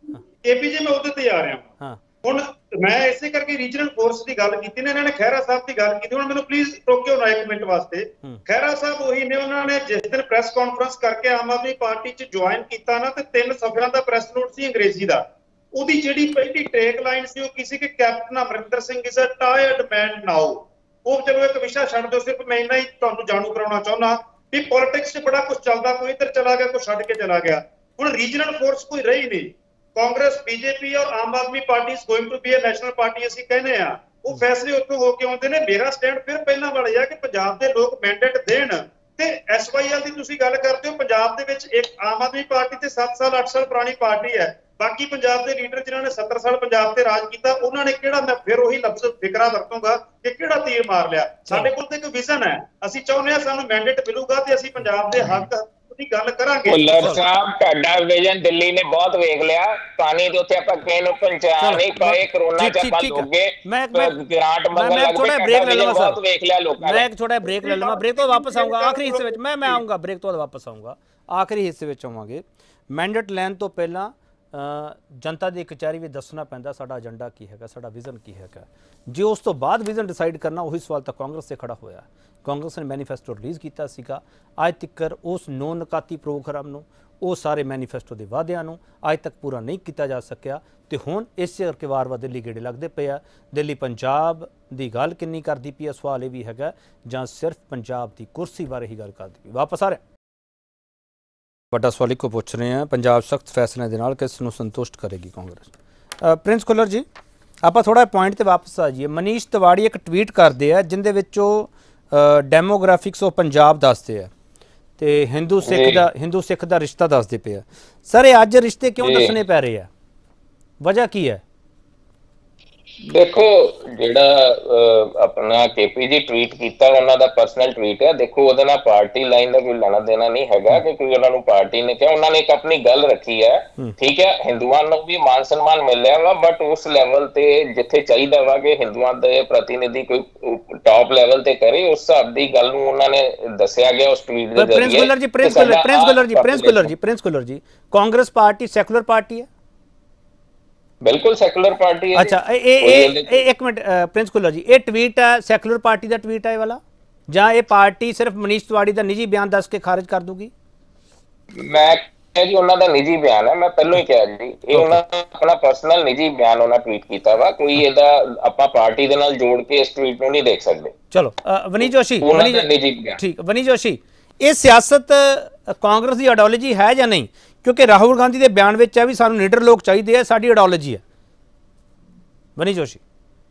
ਜੀ ਮੈਂ ਉਹਦੇ ਤੇ ਆ ਰਿਹਾ ਹਾਂ। ਹੁਣ ਮੈਂ ਇਸੇ ਕਰਕੇ ਰੀਜਨਲ ਫੋਰਸ ਦੀ ਗੱਲ ਕੀਤੀ ਨੇ, ਇਹਨਾਂ ਨੇ ਖਹਿਰਾ ਸਾਹਿਬ ਦੀ ਗੱਲ ਕੀਤੀ। ਹੁਣ ਮੈਨੂੰ ਪਲੀਜ਼ ਰੋਕਿਓ ਨਾ 1 ਮਿੰਟ ਵਾਸਤੇ। ਖਹਿਰਾ ਸਾਹਿਬ ਉਹੀ ਨੇ, ਉਹਨਾਂ ਨੇ ਜਿਸ ਦਿਨ ਪ੍ਰੈਸ ਕਾਨਫਰੰਸ ਕਰਕੇ ਆਮ ਆਦਮੀ ਪਾਰਟੀ 'ਚ ਜੁਆਇਨ ਕੀਤਾ ਨਾ ਤੇ 3 ਸਫ਼ਿਆਂ ਦਾ ਪ੍ਰੈਸ ਨੋਟ ਸੀ ਅੰਗਰੇਜ਼ੀ ਦਾ। ਉਹਦੀ ਜਿਹੜੀ ਪਹਿਲੀ ਟੇਕ ਲਾਈਨ ਸੀ ਉਹ ਕਿਸੇ ਕਿ captain Amarinder Singh is a tired man now. ਉਹ ਚਲੋ ਇੱਕ ਵਿਸ਼ਾ ਛੱਡ ਦਿਓ, ਸਿਰਫ ਮੈਂ ਇੰਨਾ ਹੀ ਤੁਹਾਨੂੰ ਜਾਣੂ ਕਰਾਉਣਾ ਚਾਹੁੰਦਾ ਵੀ ਪੋਲਿਟਿਕਸ 'ਚ ਬੜਾ ਕੁਝ ਚੱਲਦਾ, ਕੋਈ ਇੱਧਰ ਚਲਾ ਗਿਆ, ਕੋਈ ਛੱਡ ਕੇ ਚਲਾ ਗਿਆ। ਹੁਣ ਰੀਜਨਲ ਫੋਰਸ ਕੋਈ ਰਹੀ ਨਹੀਂ। ਕਾਂਗਰਸ, ਬੀਜੇਪੀ ਔਰ Aam Aadmi party is going to be a national party ਅਸੀਂ ਕਹਿੰਦੇ ਆ। ਉਹ ਫੈਸਲੇ ਉੱਥੋਂ ਹੋ ਕੇ ਆਉਂਦੇ ਨੇ। ਮੇਰਾ ਸਟੈਂਡ ਫਿਰ ਪਹਿਲਾਂ ਵਾਲਾ ਹੀ ਆ ਕਿ ਪੰਜਾਬ ਦੇ ਲੋਕ ਮੈਂਡੇਟ ਦੇਣ। ਤੇ ਐਸਵਾਈਐਲ ਦੀ ਤੁਸੀਂ ਗੱਲ ਕਰਦੇ ਹੋ, ਪੰਜਾਬ ਦੇ ਵਿੱਚ ਇੱਕ ਆਮ ਆਦਮੀ ਪਾਰਟੀ ਤੇ 7 ਸਾਲ 8 ਸਾਲ ਪੁਰਾਣੀ ਪਾਰਟੀ ਹੈ। ਬਾਕੀ ਪੰਜਾਬ ਦੇ ਲੀਡਰ ਜਿਨ੍ਹਾਂ ਨੇ 70 ਸਾਲ ਪੰਜਾਬ ਤੇ ਰਾਜ ਕੀਤਾ, ਉਹਨਾਂ ਨੇ ਕਿਹੜਾ, ਮੈਂ ਫਿਰ ਉਹੀ ਲਫ਼ਜ਼ ਫਿਕਰਾ ਵਰਤੂੰਗਾ ਕਿ ਕਿਹੜਾ ਤੀਰ ਮਾਰ ਲਿਆ। ਸਾਡੇ ਕੋਲ ਤਾਂ ਇੱਕ ਵਿਜ਼ਨ ਹੈ, ਅਸੀਂ ਚਾਹੁੰਦੇ ਹਾਂ ਸਾਨੂੰ ਮੈਂਡੇਟ ਮਿਲੂਗਾ ਤੇ ਅਸੀਂ ਪੰਜਾਬ ਦੇ ਹੱਕ ਦੀ ਗੱਲ ਕਰਾਂਗੇ। ਭੁੱਲਰ ਸਾਹਿਬ ਤੁਹਾਡਾ ਵਿਜ਼ਨ ਦਿੱਲੀ ਨੇ ਬਹੁਤ ਵੇਖ ਲਿਆ, ਪਾਣੀ ਦੇ ਉੱਤੇ ਆਪਾਂ ਕਿਸੇ ਨੂੰ ਪਹੁੰਚਾ ਨਹੀਂ ਪਾਏ, ਕਰੋਨਾ ਚ ਆਪਾਂ ਲੋਗੇ ਗ੍ਰਾਂਟ ਮੰਗਣ ਲੱਗ ਪਏ, ਬ੍ਰੇਕ ਲੈ ਲਵਾਂ ਬਹੁਤ ਵੇਖ ਲਿਆ ਲੋਕਾਂ ਨੇ। ਮੈਂ ਇੱਕ ਛੋਟਾ ਬ੍ਰੇਕ ਲੈ ਲਵਾਂ, ਬ੍ਰੇਕ ਤੋਂ ਵਾਪਸ ਆਊਂਗਾ ਆਖਰੀ ਹਿੱਸੇ ਵਿੱਚ। ਮੈਂ ਆਊਂਗਾ ਬ੍ਰੇਕ ਤੋਂ ਵਾਪਸ ਆਊਂਗਾ, ਆਖਰੀ ਹਿੱਸੇ ਵਿੱਚ ਆਵਾਂਗੇ। ਮੈਂਡੇਟ ਲੈਣ ਤੋਂ ਪਹਿਲਾਂ जनता की कचहरी भी दसना पैंदा साडा एजेंडा की है, साडा विजन की है। जे उस तो बाद विजन डिसाइड करना, वही सवाल तो कांग्रेस से खड़ा होया। कांग्रेस ने मैनीफेस्टो रिलीज़ किया सीगा, अज तक उस 9 नकाती प्रोग्राम नूं, वो सारे मैनीफेस्टो के वादियां नूं अज तक पूरा नहीं किया जा सकिया। तो हुण इस करके वार-वार दिल्ली गेड़े लगते पे आ। दिल्ली पंजाब की गल किन्नी करती पई है, सवाल ये भी है, जां सिर्फ पंजाब की कुर्सी बारे ही गल करती पई। वापस आ रहे ਵੱਡਾ ਸਵਾਲ ਇੱਕੋ ਪੁੱਛ ਰਹੇ ਹਾਂ, ਪੰਜਾਬ ਸਖਤ ਫੈਸਲੇ ਦੇ ਨਾਲ ਕਿਸ ਨੂੰ ਸੰਤੁਸ਼ਟ ਕਰੇਗੀ ਕਾਂਗਰਸ? ਪ੍ਰਿੰਸ ਕੁਲਰ ਜੀ, ਆਪਾਂ ਥੋੜਾ ਪੁਆਇੰਟ ਤੇ ਵਾਪਸ ਆ ਜਾਈਏ। ਮਨੀਸ਼ ਤਿਵਾੜੀ ਇੱਕ ਟਵੀਟ ਕਰਦੇ ਆ ਜਿੰਦੇ ਵਿੱਚ ਉਹ ਡੈਮੋਗ੍ਰਾਫਿਕਸ ਆਫ ਪੰਜਾਬ ਦੱਸਦੇ ਆ ਤੇ ਹਿੰਦੂ ਸਿੱਖ ਦਾ ਰਿਸ਼ਤਾ ਦੱਸਦੇ ਪਏ ਆ। ਸਰ ਇਹ ਅੱਜ ਰਿਸ਼ਤੇ ਕਿਉਂ ਦੱਸਣੇ ਪੈ ਰਹੇ ਆ, ਵਜ੍ਹਾ ਕੀ ਹੈ? देखो ਜਿਹੜਾ ਆਪਣਾ ਕੇਪੀ ਜੀ ਟਵੀਟ ਕੀਤਾ ਉਹਨਾਂ ਦਾ ਪਰਸਨਲ ਟਵੀਟ ਹੈ। ਦੇਖੋ ਉਹਦੇ ਨਾਲ ਪਾਰਟੀ ਲਾਈਨ ਦਾ ਕੋਈ ਲੈਣਾ ਦੇਣਾ ਨਹੀਂ ਹੈਗਾ ਕਿ ਕੋਈ ਉਹਨਾਂ ਨੂੰ ਪਾਰਟੀ ਨੇ ਕਿਹਾ। ਉਹਨਾਂ ਨੇ ਇੱਕ ਆਪਣੀ ਗੱਲ ਰੱਖੀ ਹੈ, ਠੀਕ ਹੈ। ਹਿੰਦੂਆਂ ਨੂੰ ਵੀ ਮਾਨ ਸਨਮਾਨ ਮਿਲਿਆ ਵਾ, ਬਟ ਉਸ ਲੈਵਲ ਤੇ ਜਿੱਥੇ ਚਾਹੀਦਾ ਵਾ ਕਿ ਹਿੰਦੂਆਂ ਦੇ ਪ੍ਰਤੀਨਿਧੀ ਕੋਈ ਟਾਪ ਲੈਵਲ ਤੇ ਕਰੇ, ਉਸ ਹਿਸਾਬ ਦੀ ਗੱਲ ਨੂੰ ਉਹਨਾਂ ਨੇ ਦੱਸਿਆ ਗਿਆ ਉਸ ਟਵੀਟ ਦੇ ਜ਼ਰੀਏ। ਪ੍ਰਿੰਸ ਕੁਲਰ ਜੀ ਕਾਂਗਰਸ ਪਾर्टी सैकुलर पार्टी है? बिल्कुल सैकुलर पार्टी है। अच्छा एक मिनट प्रिंस कुलर जी, ये ट्वीट है सैकुलर पार्टी का ट्वीट है वाला, ਜਾਂ ਇਹ ਪਾर्टी सिर्फ मनीष तिवाड़ी का निजी बयान दस के खारिज कर दूगी? मैं जी ਉਹਨਾਂ ਦਾ ਨਿੱਜੀ ਬਿਆਨ ਹੈ, ਮੈਂ ਪਹਿਲਾਂ ਹੀ ਕਿਹਾ ਜੀ ਇਹ ਉਹਨਾਂ ਆਪਣਾ ਪਰਸਨਲ ਨਿੱਜੀ ਬਿਆਨ ਉਹਨਾਂ ਟਵੀਟ ਕੀਤਾ ਵਾ। ਕੋਈ ਇਹਦਾ ਆਪਾਂ ਪਾਰਟੀ ਦੇ ਨਾਲ ਜੋੜ ਕੇ ਇਸ ਟਵੀਟ ਨੂੰ ਨਹੀਂ ਦੇਖ ਸਕਦੇ। ਚਲੋ ਵਨੀ ਜੋਸ਼ੀ, ਠੀਕ ਵਨੀ ਜੋਸ਼ੀ, ਇਹ ਸਿਆਸਤ ਕਾਂਗਰਸ ਦੀ ਆਈਡੀਓਲੋਜੀ ਹੈ ਜਾਂ ਨਹੀਂ? क्योंकि राहुल गांधी के बयान में है भी सानू लीडर लोग चाहिए, साडी आइडियोलॉजी है। वनी जोशी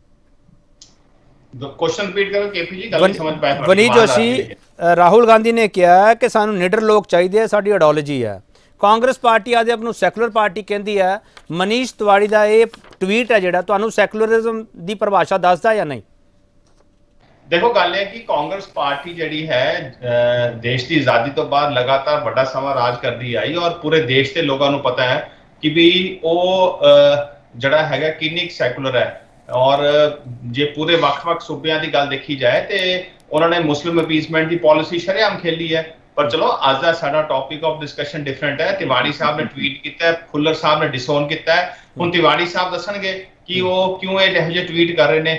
क्वेश्चन रिपीट करो केपी जी, गल समझ पाए। वनी जोशी, राहुल गांधी ने कहा कि सानू लीडर लोग चाहिए, साडी आइडियोलॉजी है। कांग्रेस पार्टी आदि अपनू सैकुलर पार्टी कहती है। मनीष तिवाड़ी का ये ट्वीट है जिहड़ा तुहानू सैकुलरिज्म की परिभाषा दसदा या नहीं? देखो गल है कि कांग्रेस पार्टी जिहड़ी है देश की आज़ादी तो बाद लगातार बड़ा समा राज करती आई और पूरे देश के लोगों को पता है कि भी वो ਜਿਹੜਾ ਹੈਗਾ ਕਿੰਨੀ ਸੈਕੂਲਰ ਹੈ। ਔਰ ਜੇ ਪੂਰੇ ਵੱਖ-ਵੱਖ ਸੂਬਿਆਂ ਦੀ ਗੱਲ ਦੇਖੀ ਜਾਏ ਤੇ ਉਹਨਾਂ ਨੇ ਮੁਸਲਿਮ ਅਪੀਸਮੈਂਟ ਦੀ ਪਾਲਿਸੀ ਸ਼ਰੇਆਮ ਖੇਲੀ ਹੈ। ਪਰ ਚਲੋ ਅੱਜ ਦਾ ਸਾਡਾ ਟੌਪਿਕ ਆਫ ਡਿਸਕਸ਼ਨ ਡਿਫਰੈਂਟ ਹੈ। ਤਿਵਾੜੀ ਸਾਹਿਬ ਨੇ ਟਵੀਟ ਕੀਤਾ ਹੈ, ਖੁੱਲਰ ਸਾਹਿਬ ਨੇ ਡਿਸਓਨ ਕੀਤਾ ਹੈ। ਹੁਣ ਤਿਵਾੜੀ ਸਾਹਿਬ ਦੱਸਣਗੇ ਕਿ ਉਹ ਕਿਉਂ ਇਹੋ ਜਿਹੇ ਟਵੀਟ ਕਰ ਰਹੇ ਨੇ।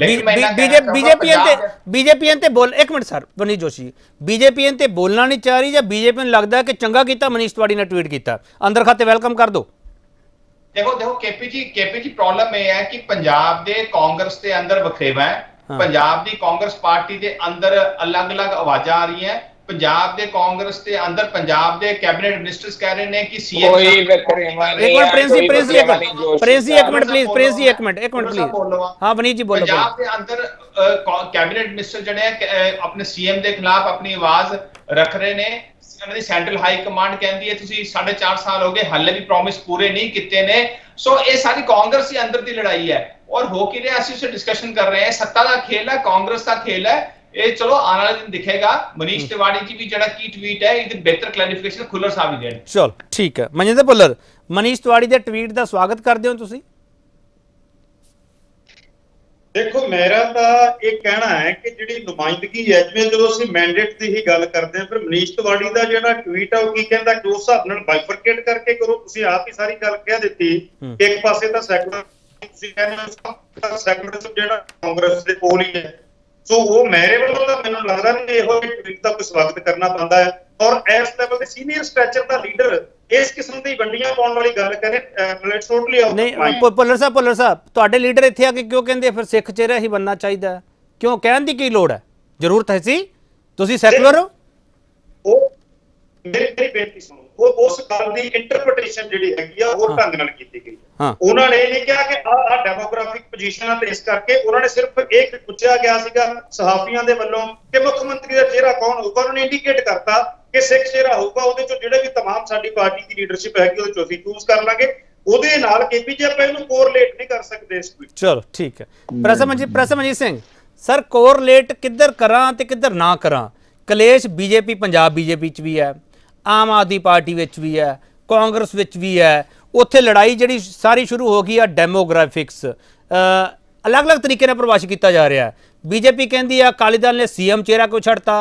बीजेपी ते बोल एक minute sir Vanish Joshi BJP ते बोलना नहीं चाह रही या बीजेपी ने लगता है कि चंगा किया मनीष तिवाड़ी ने ट्वीट किया अंदर खाते वेलकम कर दो। देखो केपी जी प्रॉब्लम यह है कि पंजाब दे कांग्रेस के अंदर वखेवा है। पंजाब दी कांग्रेस पार्टी के अंदर अलग अलग आवाजा आ रही है। पंजाब दे कांग्रेस के अंदर पंजाब दे कैबिनेट मिनिस्टर्स कह रहे हैं कि सीएम पंजाब के अंदर कैबिनेट मिनिस्टर जड़े अपने सीएम के खिलाफ अपनी आवाज रख रहे ने। सेंट्रल हाई कमांड कहती है तुसी 4.5 साल हो गए हाले भी प्रॉमिस पूरे नहीं किए ने। सो ये सारी कांग्रेस के अंदर की लड़ाई है और हो कि रहा उसे डिस्कशन कर रहे हैं। सत्ता का खेल है, कांग्रेस का खेल है। ये चलो आने वाले दिन दिखेगा। मनीष तिवाड़ी जी भी जड़ा की ट्वीट है ये बेहतर क्लैरिफिकेशन खुल्लर साहब ही देन। चल ठीक है मनजिंदर भुल्लर मनीष तिवाड़ी दे ट्वीट दा स्वागत करदे हो तुसी? देखो मेरा तो एक कहना है कि जिहड़ी नुमाइंदगी है जिवें जो असीं मैंडेट दी ही गल करदे हैं फिर मनीष तिवाड़ी दा जिहड़ा ट्वीट है वो की कहंदा कि उस हिसाब नाल बाइफरकेट करके करो। तुसीं आप ही सारी गल कह दित्ती कि एक पासे तां सैकुलर तुसीं कहंदे सैकुलरिज्म जिहड़ा कांग्रेस दे कोल ही है। सो वो मेरे वालों का मैनूं लगदा नहीं इहो ट्वीट दा कोई स्वागत करना बनदा है। और इस लेवल दे सीनियर स्ट्रक्चर दा लीडर इस किस्म दी वंडियां पाउण वाली गल करे लेट्स टोटली नहीं। भुल्लर साहब तुहाडे लीडर इत्थे आके क्यों कहंदे फिर सिख चेहरा ही बनना चाहिए? क्यों कहण दी की लोड़ है? जरूरत है सी तुसीं सैकुलर हो? मेरी बेनती सुनो वो उस गल दी इंटरप्रिटेशन जिहड़ी हैगी आ वो ढंग नाल कीती गई। ਉਹਨਾਂ ਨੇ ਇਹ ਨਹੀਂ ਕਿਹਾ ਕਿ ਆ ਡੈਮੋਗ੍ਰਾਫਿਕ ਪੋਜੀਸ਼ਨਾਂ ਤੇ ਇਸ ਕਰਕੇ ਉਹਨਾਂ ਨੇ ਸਿਰਫ ਇੱਕ ਪੁੱਛਿਆ ਗਿਆ ਸੀਗਾ ਸਹਾਫੀਆਂ ਦੇ ਵੱਲੋਂ ਕਿ ਮੁੱਖ ਮੰਤਰੀ ਦਾ ਚਿਹਰਾ ਕੌਣ ਹੋਊਗਾ। ਉਹਨਾਂ ਨੇ ਇੰਡੀਕੇਟ ਕਰਤਾ ਕਿ ਸਿੱਖ ਚਿਹਰਾ ਹੋਊਗਾ। ਉਹਦੇ ਚੋਂ ਜਿਹੜੇ ਵੀ तमाम ਸਾਡੀ ਪਾਰਟੀ ਦੀ ਲੀਡਰਸ਼ਿਪ ਹੈਗੀ ਉਹਦੇ ਚੋਂ ਅਸੀਂ ਚੂਜ਼ ਕਰ ਲਾਂਗੇ। ਉਹਦੇ ਨਾਲ ਕੇਪੀਜੀ ਆਪਾਂ ਇਹਨੂੰ ਕੋਰਿਲੇਟ ਨਹੀਂ ਕਰ ਸਕਦੇ ਇਸ ਕੋਈ। ਚਲੋ ਠੀਕ ਹੈ ਪ੍ਰਸਮਜੀਤ ਸਿੰਘ ਸਰ ਕੋਰਿਲੇਟ ਕਿੱਧਰ ਕਰਾਂ ਤੇ ਕਿੱਧਰ ਨਾ ਕਰਾਂ? ਕਲੇਸ਼ ਬੀਜੇਪੀ ਪੰਜਾਬ ਬੀਜੇਪੀ ਚ ਵੀ ਹੈ, ਆਮ ਆਦਮੀ ਪਾਰਟੀ ਵਿੱਚ ਵੀ ਹੈ, ਕਾਂਗਰਸ ਵਿੱਚ ਵੀ ਹੈ। ਉੱਥੇ ਲੜਾਈ ਜਿਹੜੀ ਸਾਰੀ ਸ਼ੁਰੂ ਹੋ ਗਈ ਆ ਡੈਮੋਗ੍ਰਾਫਿਕਸ ਅਲੱਗ-ਅਲੱਗ ਤਰੀਕੇ ਨਾਲ ਪਰਿਭਾਸ਼ਿਤ ਕੀਤਾ ਜਾ ਰਿਹਾ। ਬੀਜੇਪੀ ਕਹਿੰਦੀ ਆ ਅਕਾਲੀ ਦਲ ਨੇ ਸੀਐਮ ਚਿਹਰਾ ਕਿਉਂ ਛੱਡਤਾ,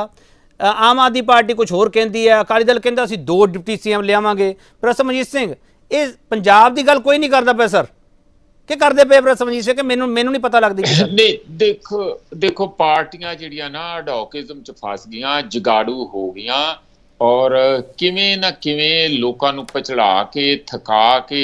ਆਮ ਆਦਮੀ ਪਾਰਟੀ ਕੁਝ ਹੋਰ ਕਹਿੰਦੀ ਆ, ਅਕਾਲੀ ਦਲ ਕਹਿੰਦਾ ਅਸੀਂ 2 ਡਿਪਟੀ ਸੀਐਮ ਲਿਆਵਾਂਗੇ। ਪ੍ਰਸਮਜੀਤ ਸਿੰਘ ਇਹ ਪੰਜਾਬ ਦੀ ਗੱਲ ਕੋਈ ਨਹੀਂ ਕਰਦਾ ਪਿਆ ਸਰ ਕਿ ਕਰਦੇ ਪਏ ਪ੍ਰਸਮਜੀਤ ਸਿੰਘ ਕਿ ਮੈਨੂੰ ਨਹੀਂ ਪਤਾ ਲੱਗਦੀ। ਨਹੀਂ ਦੇਖੋ ਪਾਰਟੀਆਂ ਜਿਹੜੀਆਂ ਨਾ ਅਡੋਕਿਜ਼ਮ ਚ ਫਸ ਗਈਆਂ, ਜਗਾੜੂ ਹੋ ਗਈਆਂ और किवें ना किवें लोगों नूं पचड़ा के थका के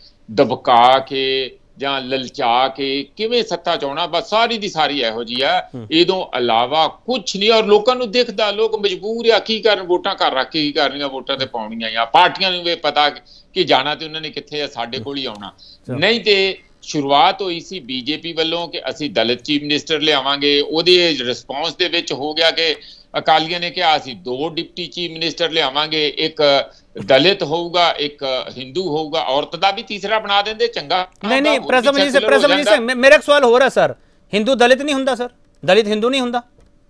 दबका के जां ललचा के किवें सत्ता चाहना बस सारी दी सारी इहो जी है। इदों अलावा कुछ नहीं। और लोगों नूं दिखदा लोग मजबूर आ की करन वोटां कर रख के की करनियां वोटां ते पाउणियां या पार्टियां नूं वे पता कि जाना ते उन्होंने कित्थे आ साडे कोल ही आउणा। नहीं ते शुरुआत हुई सी बीजेपी वालों कि असीं दलित चीफ मिनिस्टर लियावांगे। ਉਹਦੇ ਰਿਸਪੌਂਸ ਦੇ ਵਿੱਚ ਹੋ ਗਿਆ ਕਿ ਅਕਾਲੀਆਂ ਨੇ ਕਿਹਾ ਅਸੀਂ 2 ਡਿਪਟੀ ਚੀਫ ਮਿਨਿਸਟਰ ਲਿਆਵਾਂਗੇ, ਇੱਕ ਦਲਿਤ ਹੋਊਗਾ, ਇੱਕ ਹਿੰਦੂ ਹੋਊਗਾ, ਔਰਤ ਦਾ ਵੀ ਤੀਸਰਾ ਬਣਾ ਦਿੰਦੇ ਚੰਗਾ। ਨਹੀਂ ਪ੍ਰਸਮਜੀਤ ਸਿੰਘ ਮੇਰਾ ਇੱਕ ਸਵਾਲ ਹੋਰ ਹੈ ਸਰ, ਹਿੰਦੂ ਦਲਿਤ ਨਹੀਂ ਹੁੰਦਾ ਸਰ, ਦਲਿਤ ਹਿੰਦੂ ਨਹੀਂ ਹੁੰਦਾ?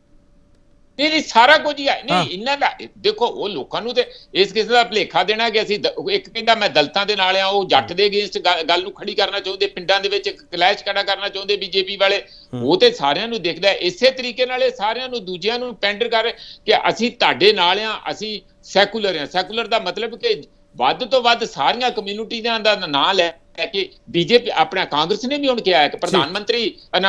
नहीं सारा कुछ ही है नहीं इन्हां दा देखो वो लोकां नूं ते इस किस्म दा भुलेखा देना कि असीं एक कहंदा मैं दलितां दे नाल आ, वो जट दे अगेंस्ट गल नूं खड़ी करना चाहुंदे, पिंडां दे विच क्लैश खड़ा करना चाहुंदे बीजेपी वाले। वो ते सारियां नूं दिखदा है इसे तरीके नाल सारियां नूं दूजियां नूं पेंडर कर कि असीं तुहाडे नाल आ, असीं सैकुलर आ। सैकुलर दा मतलब कि ਵੱਧ ਤੋਂ ਵੱਧ ਸਾਰੀਆਂ ਕਮਿਊਨਿਟੀਆਂ ਦਾ ਨਾਂ ਲੈ ਕਿ ਬੀਜੇਪੀ ਆਪਣਾ ਕਾਂਗਰਸ ਨੇ ਵੀ ਹੁਣ ਕਿਹਾ ਹੈ ਕਿ ਪ੍ਰਧਾਨ ਮੰਤਰੀ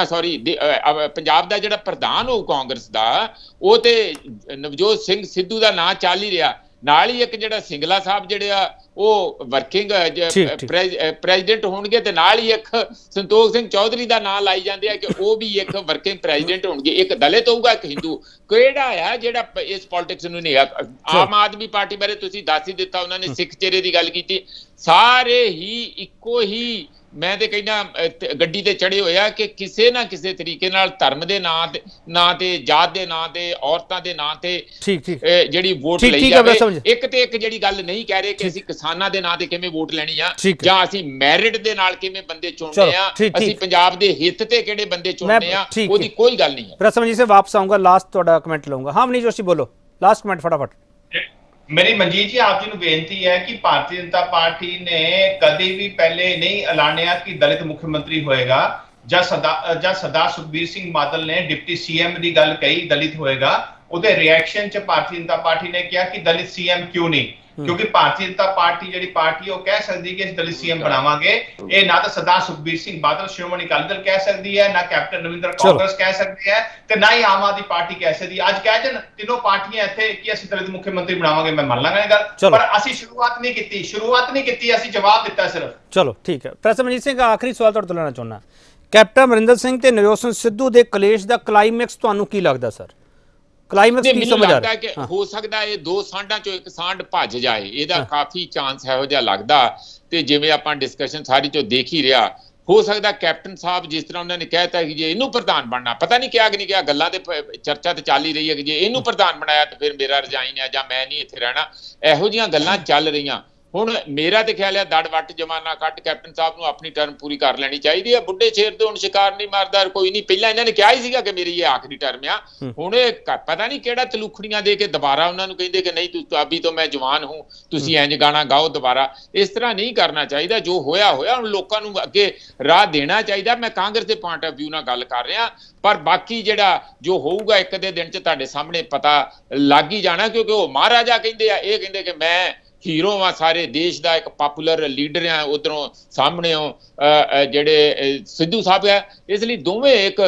ਪੰਜਾਬ ਦਾ ਜਿਹੜਾ ਪ੍ਰਧਾਨ ਹੋਊ ਕਾਂਗਰਸ ਦਾ ਉਹ ਤੇ ਨਵਜੋਤ ਸਿੰਘ ਸਿੱਧੂ ਦਾ ਨਾਂ ਚੱਲ ਹੀ ਰਿਹਾ। ਨਾਲ ਹੀ ਇੱਕ ਜਿਹੜਾ ਸਿੰਗਲਾ ਸਾਹਿਬ ਜਿਹੜੇ ਆ ਉਹ ਵਰਕਿੰਗ ਪ੍ਰੈਜ਼ੀਡੈਂਟ ਹੋਣਗੇ ਤੇ ਨਾਲ ਹੀ ਇੱਕ ਸੰਤੋਖ ਸਿੰਘ ਚੌਧਰੀ ਦਾ ਨਾਂ ਲਾਈ ਜਾਂਦੇ ਆ ਕਿ ਉਹ ਵੀ ਇੱਕ ਵਰਕਿੰਗ ਪ੍ਰੈਜ਼ੀਡੈਂਟ ਹੋਣਗੇ। ਇੱਕ ਦਲਿਤ ਹੋਊਗਾ, ਇੱਕ ਹਿੰਦੂ। ਕਿਹੜਾ ਆ ਜਿਹੜਾ ਇਸ ਪੋਲਿਟਿਕਸ ਨੂੰ ਨਹੀਂ? ਆਮ ਆਦਮੀ ਪਾਰਟੀ ਬਾਰੇ ਤੁਸੀਂ ਦੱਸ ਹੀ ਦਿੱਤਾ, ਉਹਨਾਂ ਨੇ ਸਿੱਖ ਚਿਹਰੇ ਦੀ ਗੱਲ ਕੀਤੀ। ਸਾਰੇ ਹੀ ਇੱਕੋ ਹੀ ਮੈਂ ਤੇ ਕਹਿੰਦਾ ਗੱਡੀ ਤੇ ਚੜੇ ਹੋਇਆ ਕਿ ਕਿਸੇ ਨਾ ਕਿਸੇ ਤਰੀਕੇ ਨਾਲ ਧਰਮ ਦੇ ਨਾਂ ਤੇ ਜਾਤ ਦੇ ਨਾਂ ਤੇ ਔਰਤਾਂ ਦੇ ਨਾਂ ਤੇ ਜਿਹੜੀ ਵੋਟ ਲਈ ਜਾਵੇ। ਇੱਕ ਤੇ ਇੱਕ ਜਿਹੜੀ ਗੱਲ ਨਹੀਂ ਕਹਿ ਰਹੇ ਕਿ ਅਸੀਂ ਕਿਸਾਨਾਂ ਦੇ ਨਾਂ ਤੇ ਕਿਵੇਂ ਵੋਟ ਲੈਣੀ ਆ ਜਾਂ ਅਸੀਂ ਮੈਰਿਟ ਦੇ ਨਾਲ ਕਿਵੇਂ ਬੰਦੇ ਚੁਣਨੇ ਆ, ਅਸੀਂ ਪੰਜਾਬ ਦੇ ਹਿੱਤ ਤੇ ਕਿਹੜੇ ਬੰਦੇ ਚੁਣਨੇ ਆ, ਉਹਦੀ ਕੋਈ ਗੱਲ ਨਹੀਂ ਹੈ। प्रसन्न जी से वापस आऊंगा, लास्ट ਤੁਹਾਡਾ ਕਮੈਂਟ ਲਵਾਂਗਾ। हाँ मनीष जोशी बोलो, लास्ट कमेंट फटाफट। मेरी मनजीत जी आप जी ਨੂੰ ਬੇਨਤੀ ਹੈ ਕਿ ਭਾਰਤੀ ਜਨਤਾ ਪਾਰਟੀ ਨੇ ਕਦੇ ਵੀ ਪਹਿਲੇ ਨਹੀਂ ਐਲਾਨਿਆ ਕਿ ਦਲਿਤ ਮੁੱਖ ਮੰਤਰੀ ਹੋਏਗਾ। ਜਾਂ ਸਰਦਾਰ ਸੁਖਬੀਰ ਸਿੰਘ ਬਾਦਲ ਨੇ ਡਿਪਟੀ ਸੀਐਮ ਦੀ ਗੱਲ ਕਹੀ ਦਲਿਤ ਹੋਏਗਾ, ਉਹਦੇ ਰਿਐਕਸ਼ਨ ਚ ਭਾਰਤੀ ਜਨਤਾ ਪਾਰਟੀ ਨੇ ਕਿਹਾ ਕਿ ਦਲਿਤ ਸੀਐਮ ਕਿਉਂ ਨਹੀਂ, क्योंकि भारतीय जनता पार्टी जी पार्टी कह सकती है कि दलित सीएम बनावांगे। ये ना तो सरदार सुखबीर सिंह बादल श्रोमणी अकाली दल कह सकती है, ना कैप्टन अमरिंदर कांग्रेस कह सकती है, तो ना ही आम आदमी पार्टी कह सकती है। आज कह देन तीनों पार्टियां इत्थे कि असि दलित मुख्यमंत्री बनावांगे, मैं मान लांगा गल, पर असि शुरुआत नहीं की, असि जवाब दिता सिर्फ। चलो ठीक है। प्रोफेसर मनजीत सिंह आखिरी सवाल तुहाडे तों लेना चाहुंदा, कैप्टन अमरिंदर सिंह ते नवजोत सिंह सिद्धू दे कलेश दा क्लाइमैक्स तुहानूं की लगदा सर? क्लाइमैक्स की समझ आ रहा है कि हो सकता है दो सांडां चों एक सांड भज जाए, ਇਹਦਾ ਕਾਫੀ ਚਾਂਸ ਹੈ ਹੋ ਜਾ ਲੱਗਦਾ। ਤੇ ਜਿਵੇਂ ਆਪਾਂ ਡਿਸਕਸ਼ਨ ਸਾਰੀ ਚੋਂ ਦੇਖ ਹੀ ਰਿਹਾ, ਹੋ ਸਕਦਾ ਕੈਪਟਨ ਸਾਹਿਬ ਜਿਸ ਤਰ੍ਹਾਂ ਉਹਨਾਂ ਨੇ ਕਹਿਤਾ ਕਿ ਜੇ ਇਹਨੂੰ ਪ੍ਰਧਾਨ ਬਣਨਾ, ਪਤਾ ਨਹੀਂ ਕਿਹਾ ਕਿ ਨਹੀਂ ਕਿਹਾ, ਗੱਲਾਂ ਤੇ ਚਰਚਾ ਤੇ ਚੱਲ ਹੀ ਰਹੀ ਹੈ ਕਿ ਜੇ ਇਹਨੂੰ ਪ੍ਰਧਾਨ ਬਣਾਇਆ ਤਾਂ ਫਿਰ ਮੇਰਾ ਰਿਜ਼ਾਈਨ ਹੈ ਜਾਂ ਮੈਂ ਨਹੀਂ ਇੱਥੇ ਰਹਿਣਾ, ਇਹੋ ਜਿਹੀਆਂ ਗੱਲਾਂ ਚੱਲ ਰਹੀਆਂ। ਹੁਣ ਮੇਰਾ ਤੇ ਖਿਆਲ ਹੈ ਦੜ ਵੱਟ ਜਮਾਨਾ ਕੱਟ ਕੈਪਟਨ ਸਾਹਿਬ ਨੂੰ ਆਪਣੀ ਟਰਮ ਪੂਰੀ ਕਰ ਲੈਣੀ ਚਾਹੀਦੀ ਹੈ। ਬੁੱਢੇ ਸ਼ੇਰ ਤੋਂ ਹੁਣ ਸ਼ਿਕਾਰ ਨਹੀਂ ਮਾਰਦਾ ਕੋਈ ਨਹੀਂ, ਪਹਿਲਾਂ ਇਹਨਾਂ ਨੇ ਕਿਹਾ ਹੀ ਸੀਗਾ ਕਿ ਮੇਰੀ ਇਹ ਆਖਰੀ ਟਰਮ ਆ। ਹੁਣ ਇਹ ਪਤਾ ਨਹੀਂ ਕਿਹੜਾ ਤਲੂਖੜੀਆਂ ਦੇ ਕੇ ਦੁਬਾਰਾ ਉਹਨਾਂ ਨੂੰ ਕਹਿੰਦੇ ਕਿ ਨਹੀਂ ਤੁਸੀਂ ਅਭੀ ਤੋਂ ਮੈਂ ਜਵਾਨ ਹੂੰ, ਤੁਸੀਂ ਇੰਜ ਗਾਣਾ ਗਾਓ ਦੁਬਾਰਾ। ਇਸ ਤਰ੍ਹਾਂ ਨਹੀਂ ਕਰਨਾ ਚਾਹੀਦਾ। ਜੋ ਹੋਇਆ ਹੁਣ ਲੋਕਾਂ ਨੂੰ ਅੱਗੇ ਰਾਹ ਦੇਣਾ ਚਾਹੀਦਾ। ਮੈਂ ਕਾਂਗਰਸ ਦੇ ਪੁਆਇੰਟ ਆਫ ਵਿਊ ਨਾਲ ਗੱਲ ਕਰ ਰਿਹਾ, ਪਰ ਬਾਕੀ ਜਿਹੜਾ ਜੋ ਹੋਊਗਾ ਇੱਕ ਦੇ ਦਿਨ 'ਚ ਤੁਹਾਡੇ ਸਾਹਮਣੇ ਪਤਾ ਲੱਗ ਹੀ ਜਾਣਾ, ਕਿਉਂਕਿ ਉਹ ਮਹਾਰਾਜਾ ਕਹਿੰਦੇ ਆ, ਇਹ ਕਹਿੰਦੇ ਕਿ ਮੈਂ ਹੀਰੋ ਵਾ ਸਾਰੇ ਦੇਸ਼ ਦਾ, ਇੱਕ ਪਪੂਲਰ ਲੀਡਰ ਆ, ਉਧਰੋਂ ਸਾਹਮਣੇੋਂ ਜਿਹੜੇ ਸਿੱਧੂ ਸਾਹਿਬ ਆ। ਇਸ ਲਈ ਦੋਵੇਂ ਇੱਕ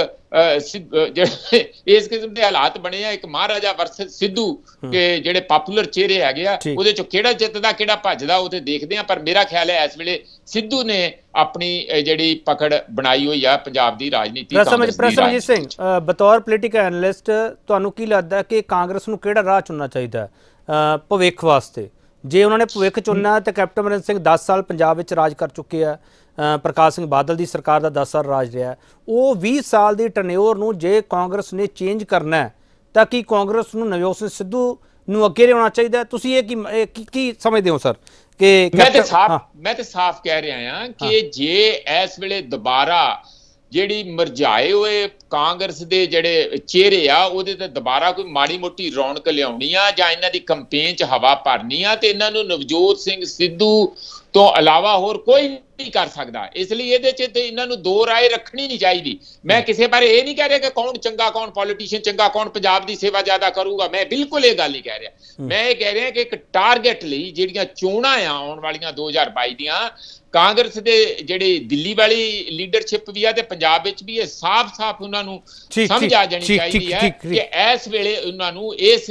ਜਿਹੜੇ ਇਸ ਕਿਸਮ ਦੇ ਹਾਲਾਤ ਬਣੇ ਆ, ਇੱਕ ਮਹਾਰਾਜਾ ਵਰਸਸ ਸਿੱਧੂ ਕਿ ਜਿਹੜੇ ਪਪੂਲਰ ਚਿਹਰੇ ਹੈਗੇ ਆ, ਉਹਦੇ ਚੋਂ ਕਿਹੜਾ ਜਿੱਤਦਾ ਕਿਹੜਾ ਭੱਜਦਾ ਉਹ ਤੇ ਦੇਖਦੇ ਆ। ਪਰ ਮੇਰਾ ਖਿਆਲ ਹੈ ਇਸ ਵੇਲੇ ਸਿੱਧੂ ਨੇ ਆਪਣੀ ਜਿਹੜੀ ਪਕੜ ਬਣਾਈ ਹੋਈ ਆ ਪੰਜਾਬ ਦੀ ਰਾਜਨੀਤੀ। ਪ੍ਰੋਫੈਸਰ ਮਨਜੀਤ ਸਿੰਘ, ਬਤੌਰ ਪੋਲੀਟੀਕਲ ਐਨਾਲਿਸਟ ਤੁਹਾਨੂੰ ਕੀ ਲੱਗਦਾ ਕਿ ਕਾਂਗਰਸ ਨੂੰ ਕਿਹੜਾ ਰਾਹ ਚੁਣਨਾ ਚਾਹੀਦਾ ਭਵਿੱਖ ਵਾਸਤੇ? ਜੇ ਉਹਨਾਂ ਨੇ ਭਵਿੱਖ ਚੁਣਨਾ ਤਾਂ ਕੈਪਟਨ ਅਮਰਿੰਦਰ ਸਿੰਘ 10 ਸਾਲ ਪੰਜਾਬ ਵਿੱਚ ਰਾਜ ਕਰ ਚੁੱਕੇ ਆ, ਪ੍ਰਕਾਸ਼ ਸਿੰਘ ਬਾਦਲ ਦੀ ਸਰਕਾਰ ਦਾ 10 ਸਾਲ ਰਾਜ ਰਿਹਾ, ਉਹ 20 ਸਾਲ ਦੀ ਟਰਨਿਓਰ ਨੂੰ ਜੇ ਕਾਂਗਰਸ ਨੇ ਚੇਂਜ ਕਰਨਾ ਹੈ ਤਾਂ ਕੀ ਕਾਂਗਰਸ ਨੂੰ ਨਵਜੋਤ ਸਿੰਘ ਸਿੱਧੂ ਨੂੰ ਅੱਗੇ ਲਿਆਉਣਾ ਚਾਹੀਦਾ? ਤੁਸੀਂ ਇਹ ਕੀ ਸਮਝਦੇ ਹੋ ਸਰ? ਕਿ ਮੈਂ ਤੇ ਸਾਫ਼ ਕਹਿ ਰਿਹਾ ਹਾਂ ਕਿ ਜੇ ਇਸ ਵੇਲੇ ਦੁਬਾਰਾ ਜਿਹੜੀ ਮਰਜਾਏ ਹੋਏ ਕਾਂਗਰਸ ਦੇ ਜਿਹੜੇ ਚਿਹਰੇ ਆ ਉਹਦੇ ਤੇ ਦੁਬਾਰਾ ਕੋਈ ਮਾੜੀ ਮੋਟੀ ਰੌਣਕ ਲਿਆਉਣੀ ਆ ਜਾਂ ਇਹਨਾਂ ਦੀ ਕੰਪੇਨ 'ਚ ਹਵਾ ਭਰਨੀ ਆ, ਤੇ ਇਹਨਾਂ ਨੂੰ ਨਵਜੋਤ ਸਿੰਘ ਸਿੱਧੂ ਤੋਂ ਇਲਾਵਾ ਹੋਰ ਕੋਈ ਨਹੀਂ ਕਰ ਸਕਦਾ। ਇਸ ਲਈ ਇਹਦੇ 'ਚ ਤੇ ਇਹਨਾਂ ਨੂੰ ਦੋ ਰਾਏ ਰੱਖਣੀ ਨਹੀਂ ਚਾਹੀਦੀ। ਮੈਂ ਕਿਸੇ ਬਾਰੇ ਇਹ ਨਹੀਂ ਕਹਿ ਰਿਹਾ ਕਿ ਕੌਣ ਚੰਗਾ ਕੌਣ ਪੋਲੀਟੀਸ਼ੀਅਨ ਚੰਗਾ, ਕੌਣ ਪੰਜਾਬ ਦੀ ਸੇਵਾ ਜ਼ਿਆਦਾ ਕਰੂਗਾ, ਮੈਂ ਬਿਲਕੁਲ ਇਹ ਗੱਲ ਨਹੀਂ ਕਹਿ ਰਿਹਾ। ਮੈਂ ਇਹ ਕਹਿ ਰਿਹਾ ਕਿ ਇੱਕ ਟਾਰਗੇਟ ਲਈ ਜਿਹੜੀਆਂ ਚੋਣਾਂ ਆ ਆਉਣ ਵਾਲੀਆਂ 2022 ਦੀਆਂ, ਕਾਂਗਰਸ ਦੇ ਜਿਹੜੀ ਦਿੱਲੀ ਵਾਲੀ ਲੀਡਰਸ਼ਿਪ ਵੀ ਆ ਤੇ ਪੰਜਾਬ ਵਿੱਚ ਵੀ ਇਹ ਸਾਫ਼ ਉਹਨਾਂ ਨੂੰ ਸਮਝ ਆ ਜਾਣੀ ਚਾਹੀਦੀ ਹੈ ਕਿ ਇਸ ਵੇਲੇ ਉਹਨਾਂ ਨੂੰ ਇਸ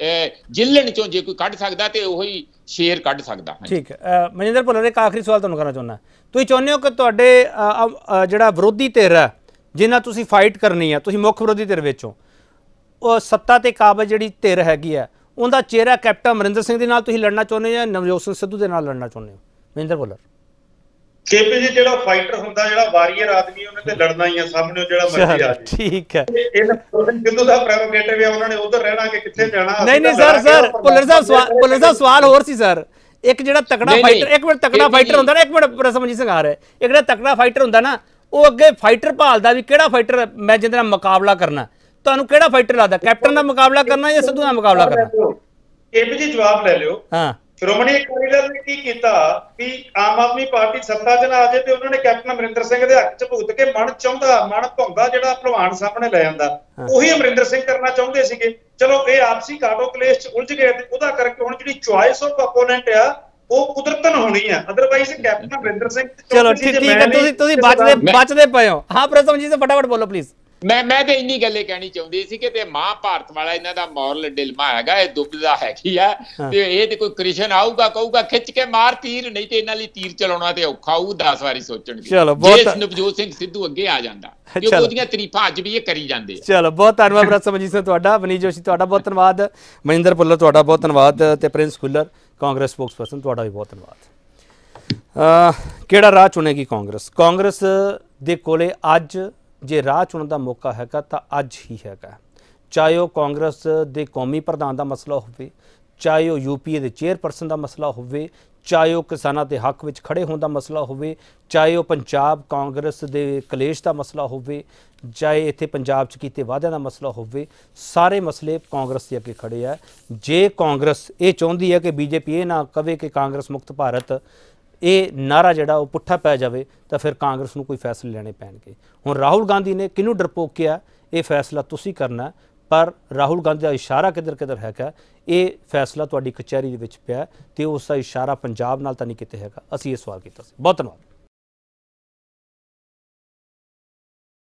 ਜਿੱਲਣ ਚੋਂ ਜੇ ਕੋਈ ਕੱਢ ਸਕਦਾ ਤੇ ਉਹੀ ਸ਼ੇਰ ਕੱਢ ਸਕਦਾ। ਠੀਕ ਹੈ। ਮਨਿੰਦਰ ਭੁੱਲਰ, ਇੱਕ ਆਖਰੀ ਸਵਾਲ ਤੁਹਾਨੂੰ ਕਰਨਾ ਚਾਹੁੰਦਾ, ਤੁਸੀਂ ਚਾਹੁੰਦੇ ਹੋ ਕਿ ਤੁਹਾਡੇ ਜਿਹੜਾ ਵਿਰੋਧੀ ਧਿਰ ਹੈ ਜਿਨ੍ਹਾਂ ਤੁਸੀਂ ਫਾਈਟ ਕਰਨੀ ਹੈ, ਤੁਸੀਂ ਮੁੱਖ ਵਿਰੋਧੀ ਧਿਰ ਵਿੱਚੋਂ, ਉਹ ਸੱਤਾ ਤੇ ਕਾਬਜ਼ ਜਿਹੜੀ ਧਿਰ ਹੈਗੀ ਹੈ ਉਹਦਾ ਚਿਹਰਾ ਕੈਪਟਨ ਅਮਰਿੰਦਰ ਸਿੰਘ ਦੇ ਨਾਲ ਤੁਸੀਂ ਲੜਨਾ ਚਾਹੁੰਦੇ ਹੋ ਜਾਂ ਨਵਜੋਤ ਸਿੰਘ ਸਿੱਧੂ ਦੇ ਨਾਲ ਲੜਨਾ ਚਾਹੁੰਦੇ ਹੋ? ਮਨਿੰਦਰ ਭੁੱਲਰ। ਕੇਪੀ ਜੀ ਜਿਹੜਾ ਫਾਈਟਰ ਹੁੰਦਾ, ਜਿਹੜਾ ਵਾਰੀਅਰ ਆਦਮੀ, ਉਹਨੇ ਤੇ ਲੜਨਾ ਹੀ ਆ ਸਾਹਮਣੇ ਜਿਹੜਾ ਮਰਜ਼ੀ ਆ ਜਾਏ। ਠੀਕ ਹੈ। ਇਹਨਾਂ ਸਿੱਧੂ ਦਾ ਪ੍ਰੈਰੋਗੇਟਿਵ ਆ, ਉਹਨਾਂ ਨੇ ਉਧਰ ਰਹਿਣਾ ਕਿ ਕਿੱਥੇ ਜਾਣਾ। ਨਹੀਂ ਸਰ ਭੁੱਲਰ ਸਾਹਿਬ ਸਵਾਲ ਹੋਰ ਸੀ ਸਰ। ਇੱਕ ਜਿਹੜਾ ਤਕੜਾ ਫਾਈਟਰ, ਇੱਕ ਮਿੰਟ ਤਕੜਾ ਫਾਈਟਰ ਹੁੰਦਾ ਨਾ, ਇੱਕ ਮਿੰਟ ਪ੍ਰੋਫੈਸਰ ਮਨਜੀਤ ਸਿੰਘ ਆ ਰਿਹਾ, ਇੱਕ ਜਿਹੜਾ ਤਕੜਾ ਫਾਈਟਰ ਹੁੰਦਾ ਨਾ ਉਹ ਅੱਗੇ ਫਾਈਟਰ ਭਾਲਦਾ ਵੀ ਕਿਹੜਾ ਫਾਈਟਰ ਮੈਂ ਜਿਹਦੇ ਨਾਲ ਮੁਕਾਬਲਾ ਕਰਨਾ। ਤੁਹਾਨੂੰ ਕਿਹੜਾ ਫਾਈਟਰ ਲੱਗਦਾ, ਕੈਪਟਨ ਦਾ ਮੁਕਾਬਲਾ ਕਰਨਾ ਜਾਂ ਸਿੱਧੂ ਦਾ ਮੁਕਾਬਲਾ ਕਰਨਾ? ਕੇਪੀ ਜੀ ਜਵਾਬ ਲੈ ਲਿਓ। ਹਾਂ, ਸ਼੍ਰੋਮਣੀ ਅਕਾਲੀ ਦਲ ਨੇ ਕੀ ਕੀਤਾ ਕਿ ਆਮ ਆਦਮੀ ਪਾਰਟੀ ਸੱਤਾ 'ਚ ਨਾ ਆ ਜਾਏ ਤੇ ਉਹਨਾਂ ਨੇ ਕੈਪਟਨ ਅਮਰਿੰਦਰ ਸਿੰਘ ਦੇ ਹੱਕ 'ਚ ਭੁਗਤ ਕੇ ਮਨ ਭੌਂਗਾ ਜਿਹੜਾ ਭਲਵਾਨ ਸਾਹਮਣੇ ਲੈ ਜਾਂਦਾ, ਉਹੀ ਅਮਰਿੰਦਰ ਸਿੰਘ ਕਰਨਾ ਚਾਹੁੰਦੇ ਸੀਗੇ। ਚਲੋ ਇਹ ਆਪਸੀ ਕਾਟੋ ਕਲੇਸ਼ 'ਚ ਉਲਝ ਗਏ ਤੇ ਉਹਦਾ ਕਰਕੇ ਹੁਣ ਜਿਹੜੀ ਚੁਆਇਸ ਆਫ ਆਪੋਨੈਂਟ ਆ ਉਹ ਕੁਦਰਤਨ ਹੋਣੀ ਆ, ਅਦਰਵਾਈਜ਼ ਕੈਪਟਨ ਅਮਰਿੰਦਰ ਸਿੰਘ। ਚਲੋ ਠੀਕ ਹੈ, ਤੁਸੀਂ ਬਚਦੇ ਪਏ ਹੋ। ਹਾਂ ਪ੍ਰੋਫੈਸਰ ਜੀ ਫਟਾਫਟ ਬੋਲੋ ਪਲੀਜ਼। ਮੈਂ ਤੇ ਇੰਨੀ ਗੱਲੇ ਕਹਿਣੀ ਚਾਹੁੰਦੀ ਸੀ ਕਿ ਤੇ ਮਹਾਭਾਰਤ ਵਾਲਾ ਇਹਨਾਂ ਦਾ ਮੋਰਲ ਡਿਲਮਾ ਹੈਗਾ, ਇਹ ਦੁਬਦਾ ਹੈਗੀ ਆ ਤੇ ਇਹ ਤੇ ਕੋਈ ਕ੍ਰਿਸ਼ਨ ਆਊਗਾ ਕਹੂਗਾ ਖਿੱਚ ਕੇ ਮਾਰ ਤੀਰ, ਨਹੀਂ ਤੇ ਇਹਨਾਂ ਲਈ ਤੀਰ ਚਲਾਉਣਾ ਤੇ ਔਖਾ ਹੋਊ, 10 ਵਾਰੀ ਸੋਚਣਗੇ। ਜੇ ਨਵਜੋਤ ਸਿੰਘ ਸਿੱਧੂ ਅੱਗੇ ਆ ਜਾਂਦਾ ਕਿਉਂਕਿ ਉਹਦੀਆਂ ਤਾਰੀਫਾਂ ਅੱਜ ਵੀ ਇਹ ਕਰੀ ਜਾਂਦੇ ਆ। ਚਲੋ ਬਹੁਤ ਧੰਨਵਾਦ ਪ੍ਰੋਫੈਸਰ ਮਨਜੀਤ ਸਿੰਘ ਤੁਹਾਡਾ, ਵਨੀਤ ਜੋਸ਼ੀ ਤੁਹਾਡਾ ਬਹੁਤ ਧੰਨਵਾਦ, ਮਨਿੰਦਰ ਭੁੱਲਰ ਤੁਹਾਡਾ ਬਹੁਤ ਧੰਨਵਾਦ ਤੇ ਪ੍ਰਿੰਸ ਖੁੱਲਰ ਕਾਂਗਰਸ ਸਪੋਕਸਪਰਸਨ ਤੁਹਾਡਾ ਵੀ ਬਹੁਤ ਧੰਨਵਾਦ। ਕਿਹੜਾ ਰਾਹ ਚੁਣੇਗੀ ਕਾਂਗਰਸ? ਕਾਂਗਰਸ ਦੇ ਕੋਲੇ ਅੱਜ ਜੇ ਰਾਹ ਚੁਣਨ ਦਾ ਮੌਕਾ ਹੈਗਾ ਤਾਂ ਅੱਜ ਹੀ ਹੈਗਾ, ਚਾਹੇ ਉਹ ਕਾਂਗਰਸ ਦੇ ਕੌਮੀ ਪ੍ਰਧਾਨ ਦਾ ਮਸਲਾ ਹੋਵੇ, ਚਾਹੇ ਉਹ UPA ਦੇ ਚੇਅਰਪਰਸਨ ਦਾ ਮਸਲਾ ਹੋਵੇ, ਚਾਹੇ ਉਹ ਕਿਸਾਨਾਂ ਦੇ ਹੱਕ ਵਿੱਚ ਖੜੇ ਹੋਣ ਦਾ ਮਸਲਾ ਹੋਵੇ, ਚਾਹੇ ਉਹ ਪੰਜਾਬ ਕਾਂਗਰਸ ਦੇ ਕਲੇਸ਼ ਦਾ ਮਸਲਾ ਹੋਵੇ, ਚਾਹੇ ਇੱਥੇ ਪੰਜਾਬ 'ਚ ਕੀਤੇ ਵਾਅਦਿਆਂ ਦਾ ਮਸਲਾ ਹੋਵੇ, ਸਾਰੇ ਮਸਲੇ ਕਾਂਗਰਸ ਦੇ ਅੱਗੇ ਖੜੇ ਆ। ਜੇ ਕਾਂਗਰਸ ਇਹ ਚਾਹੁੰਦੀ ਹੈ ਕਿ ਬੀਜੇਪੀ ਇਹ ਨਾ ਕਵੇ ਕਿ ਕਾਂਗਰਸ ਮੁਕਤ ਭਾਰਤ, ਇਹ ਨਾਰਾ ਜਿਹੜਾ ਉਹ ਪੁੱਠਾ ਪੈ ਜਾਵੇ, ਤਾਂ ਫਿਰ ਕਾਂਗਰਸ ਨੂੰ ਕੋਈ ਫੈਸਲੇ ਲੈਣੇ ਪੈਣਗੇ। ਹੁਣ ਰਾਹੁਲ ਗਾਂਧੀ ਨੇ ਕਿਹਨੂੰ ਡਰਪੋਕ ਕਿਹਾ, ਇਹ ਫੈਸਲਾ ਤੁਸੀਂ ਕਰਨਾ, ਪਰ ਰਾਹੁਲ ਗਾਂਧੀ ਦਾ ਇਸ਼ਾਰਾ ਕਿੱਧਰ ਹੈਗਾ, ਇਹ ਫੈਸਲਾ ਤੁਹਾਡੀ ਕਚਹਿਰੀ ਦੇ ਵਿੱਚ ਪਿਆ, ਤੇ ਉਸ ਦਾ ਇਸ਼ਾਰਾ ਪੰਜਾਬ ਨਾਲ ਤਾਂ ਨਹੀਂ ਕਿਤੇ ਹੈਗਾ। ਅਸੀਂ ਇਹ ਸਵਾਲ ਕੀਤਾ ਸੀ। ਬਹੁਤ ਧੰਨਵਾਦ।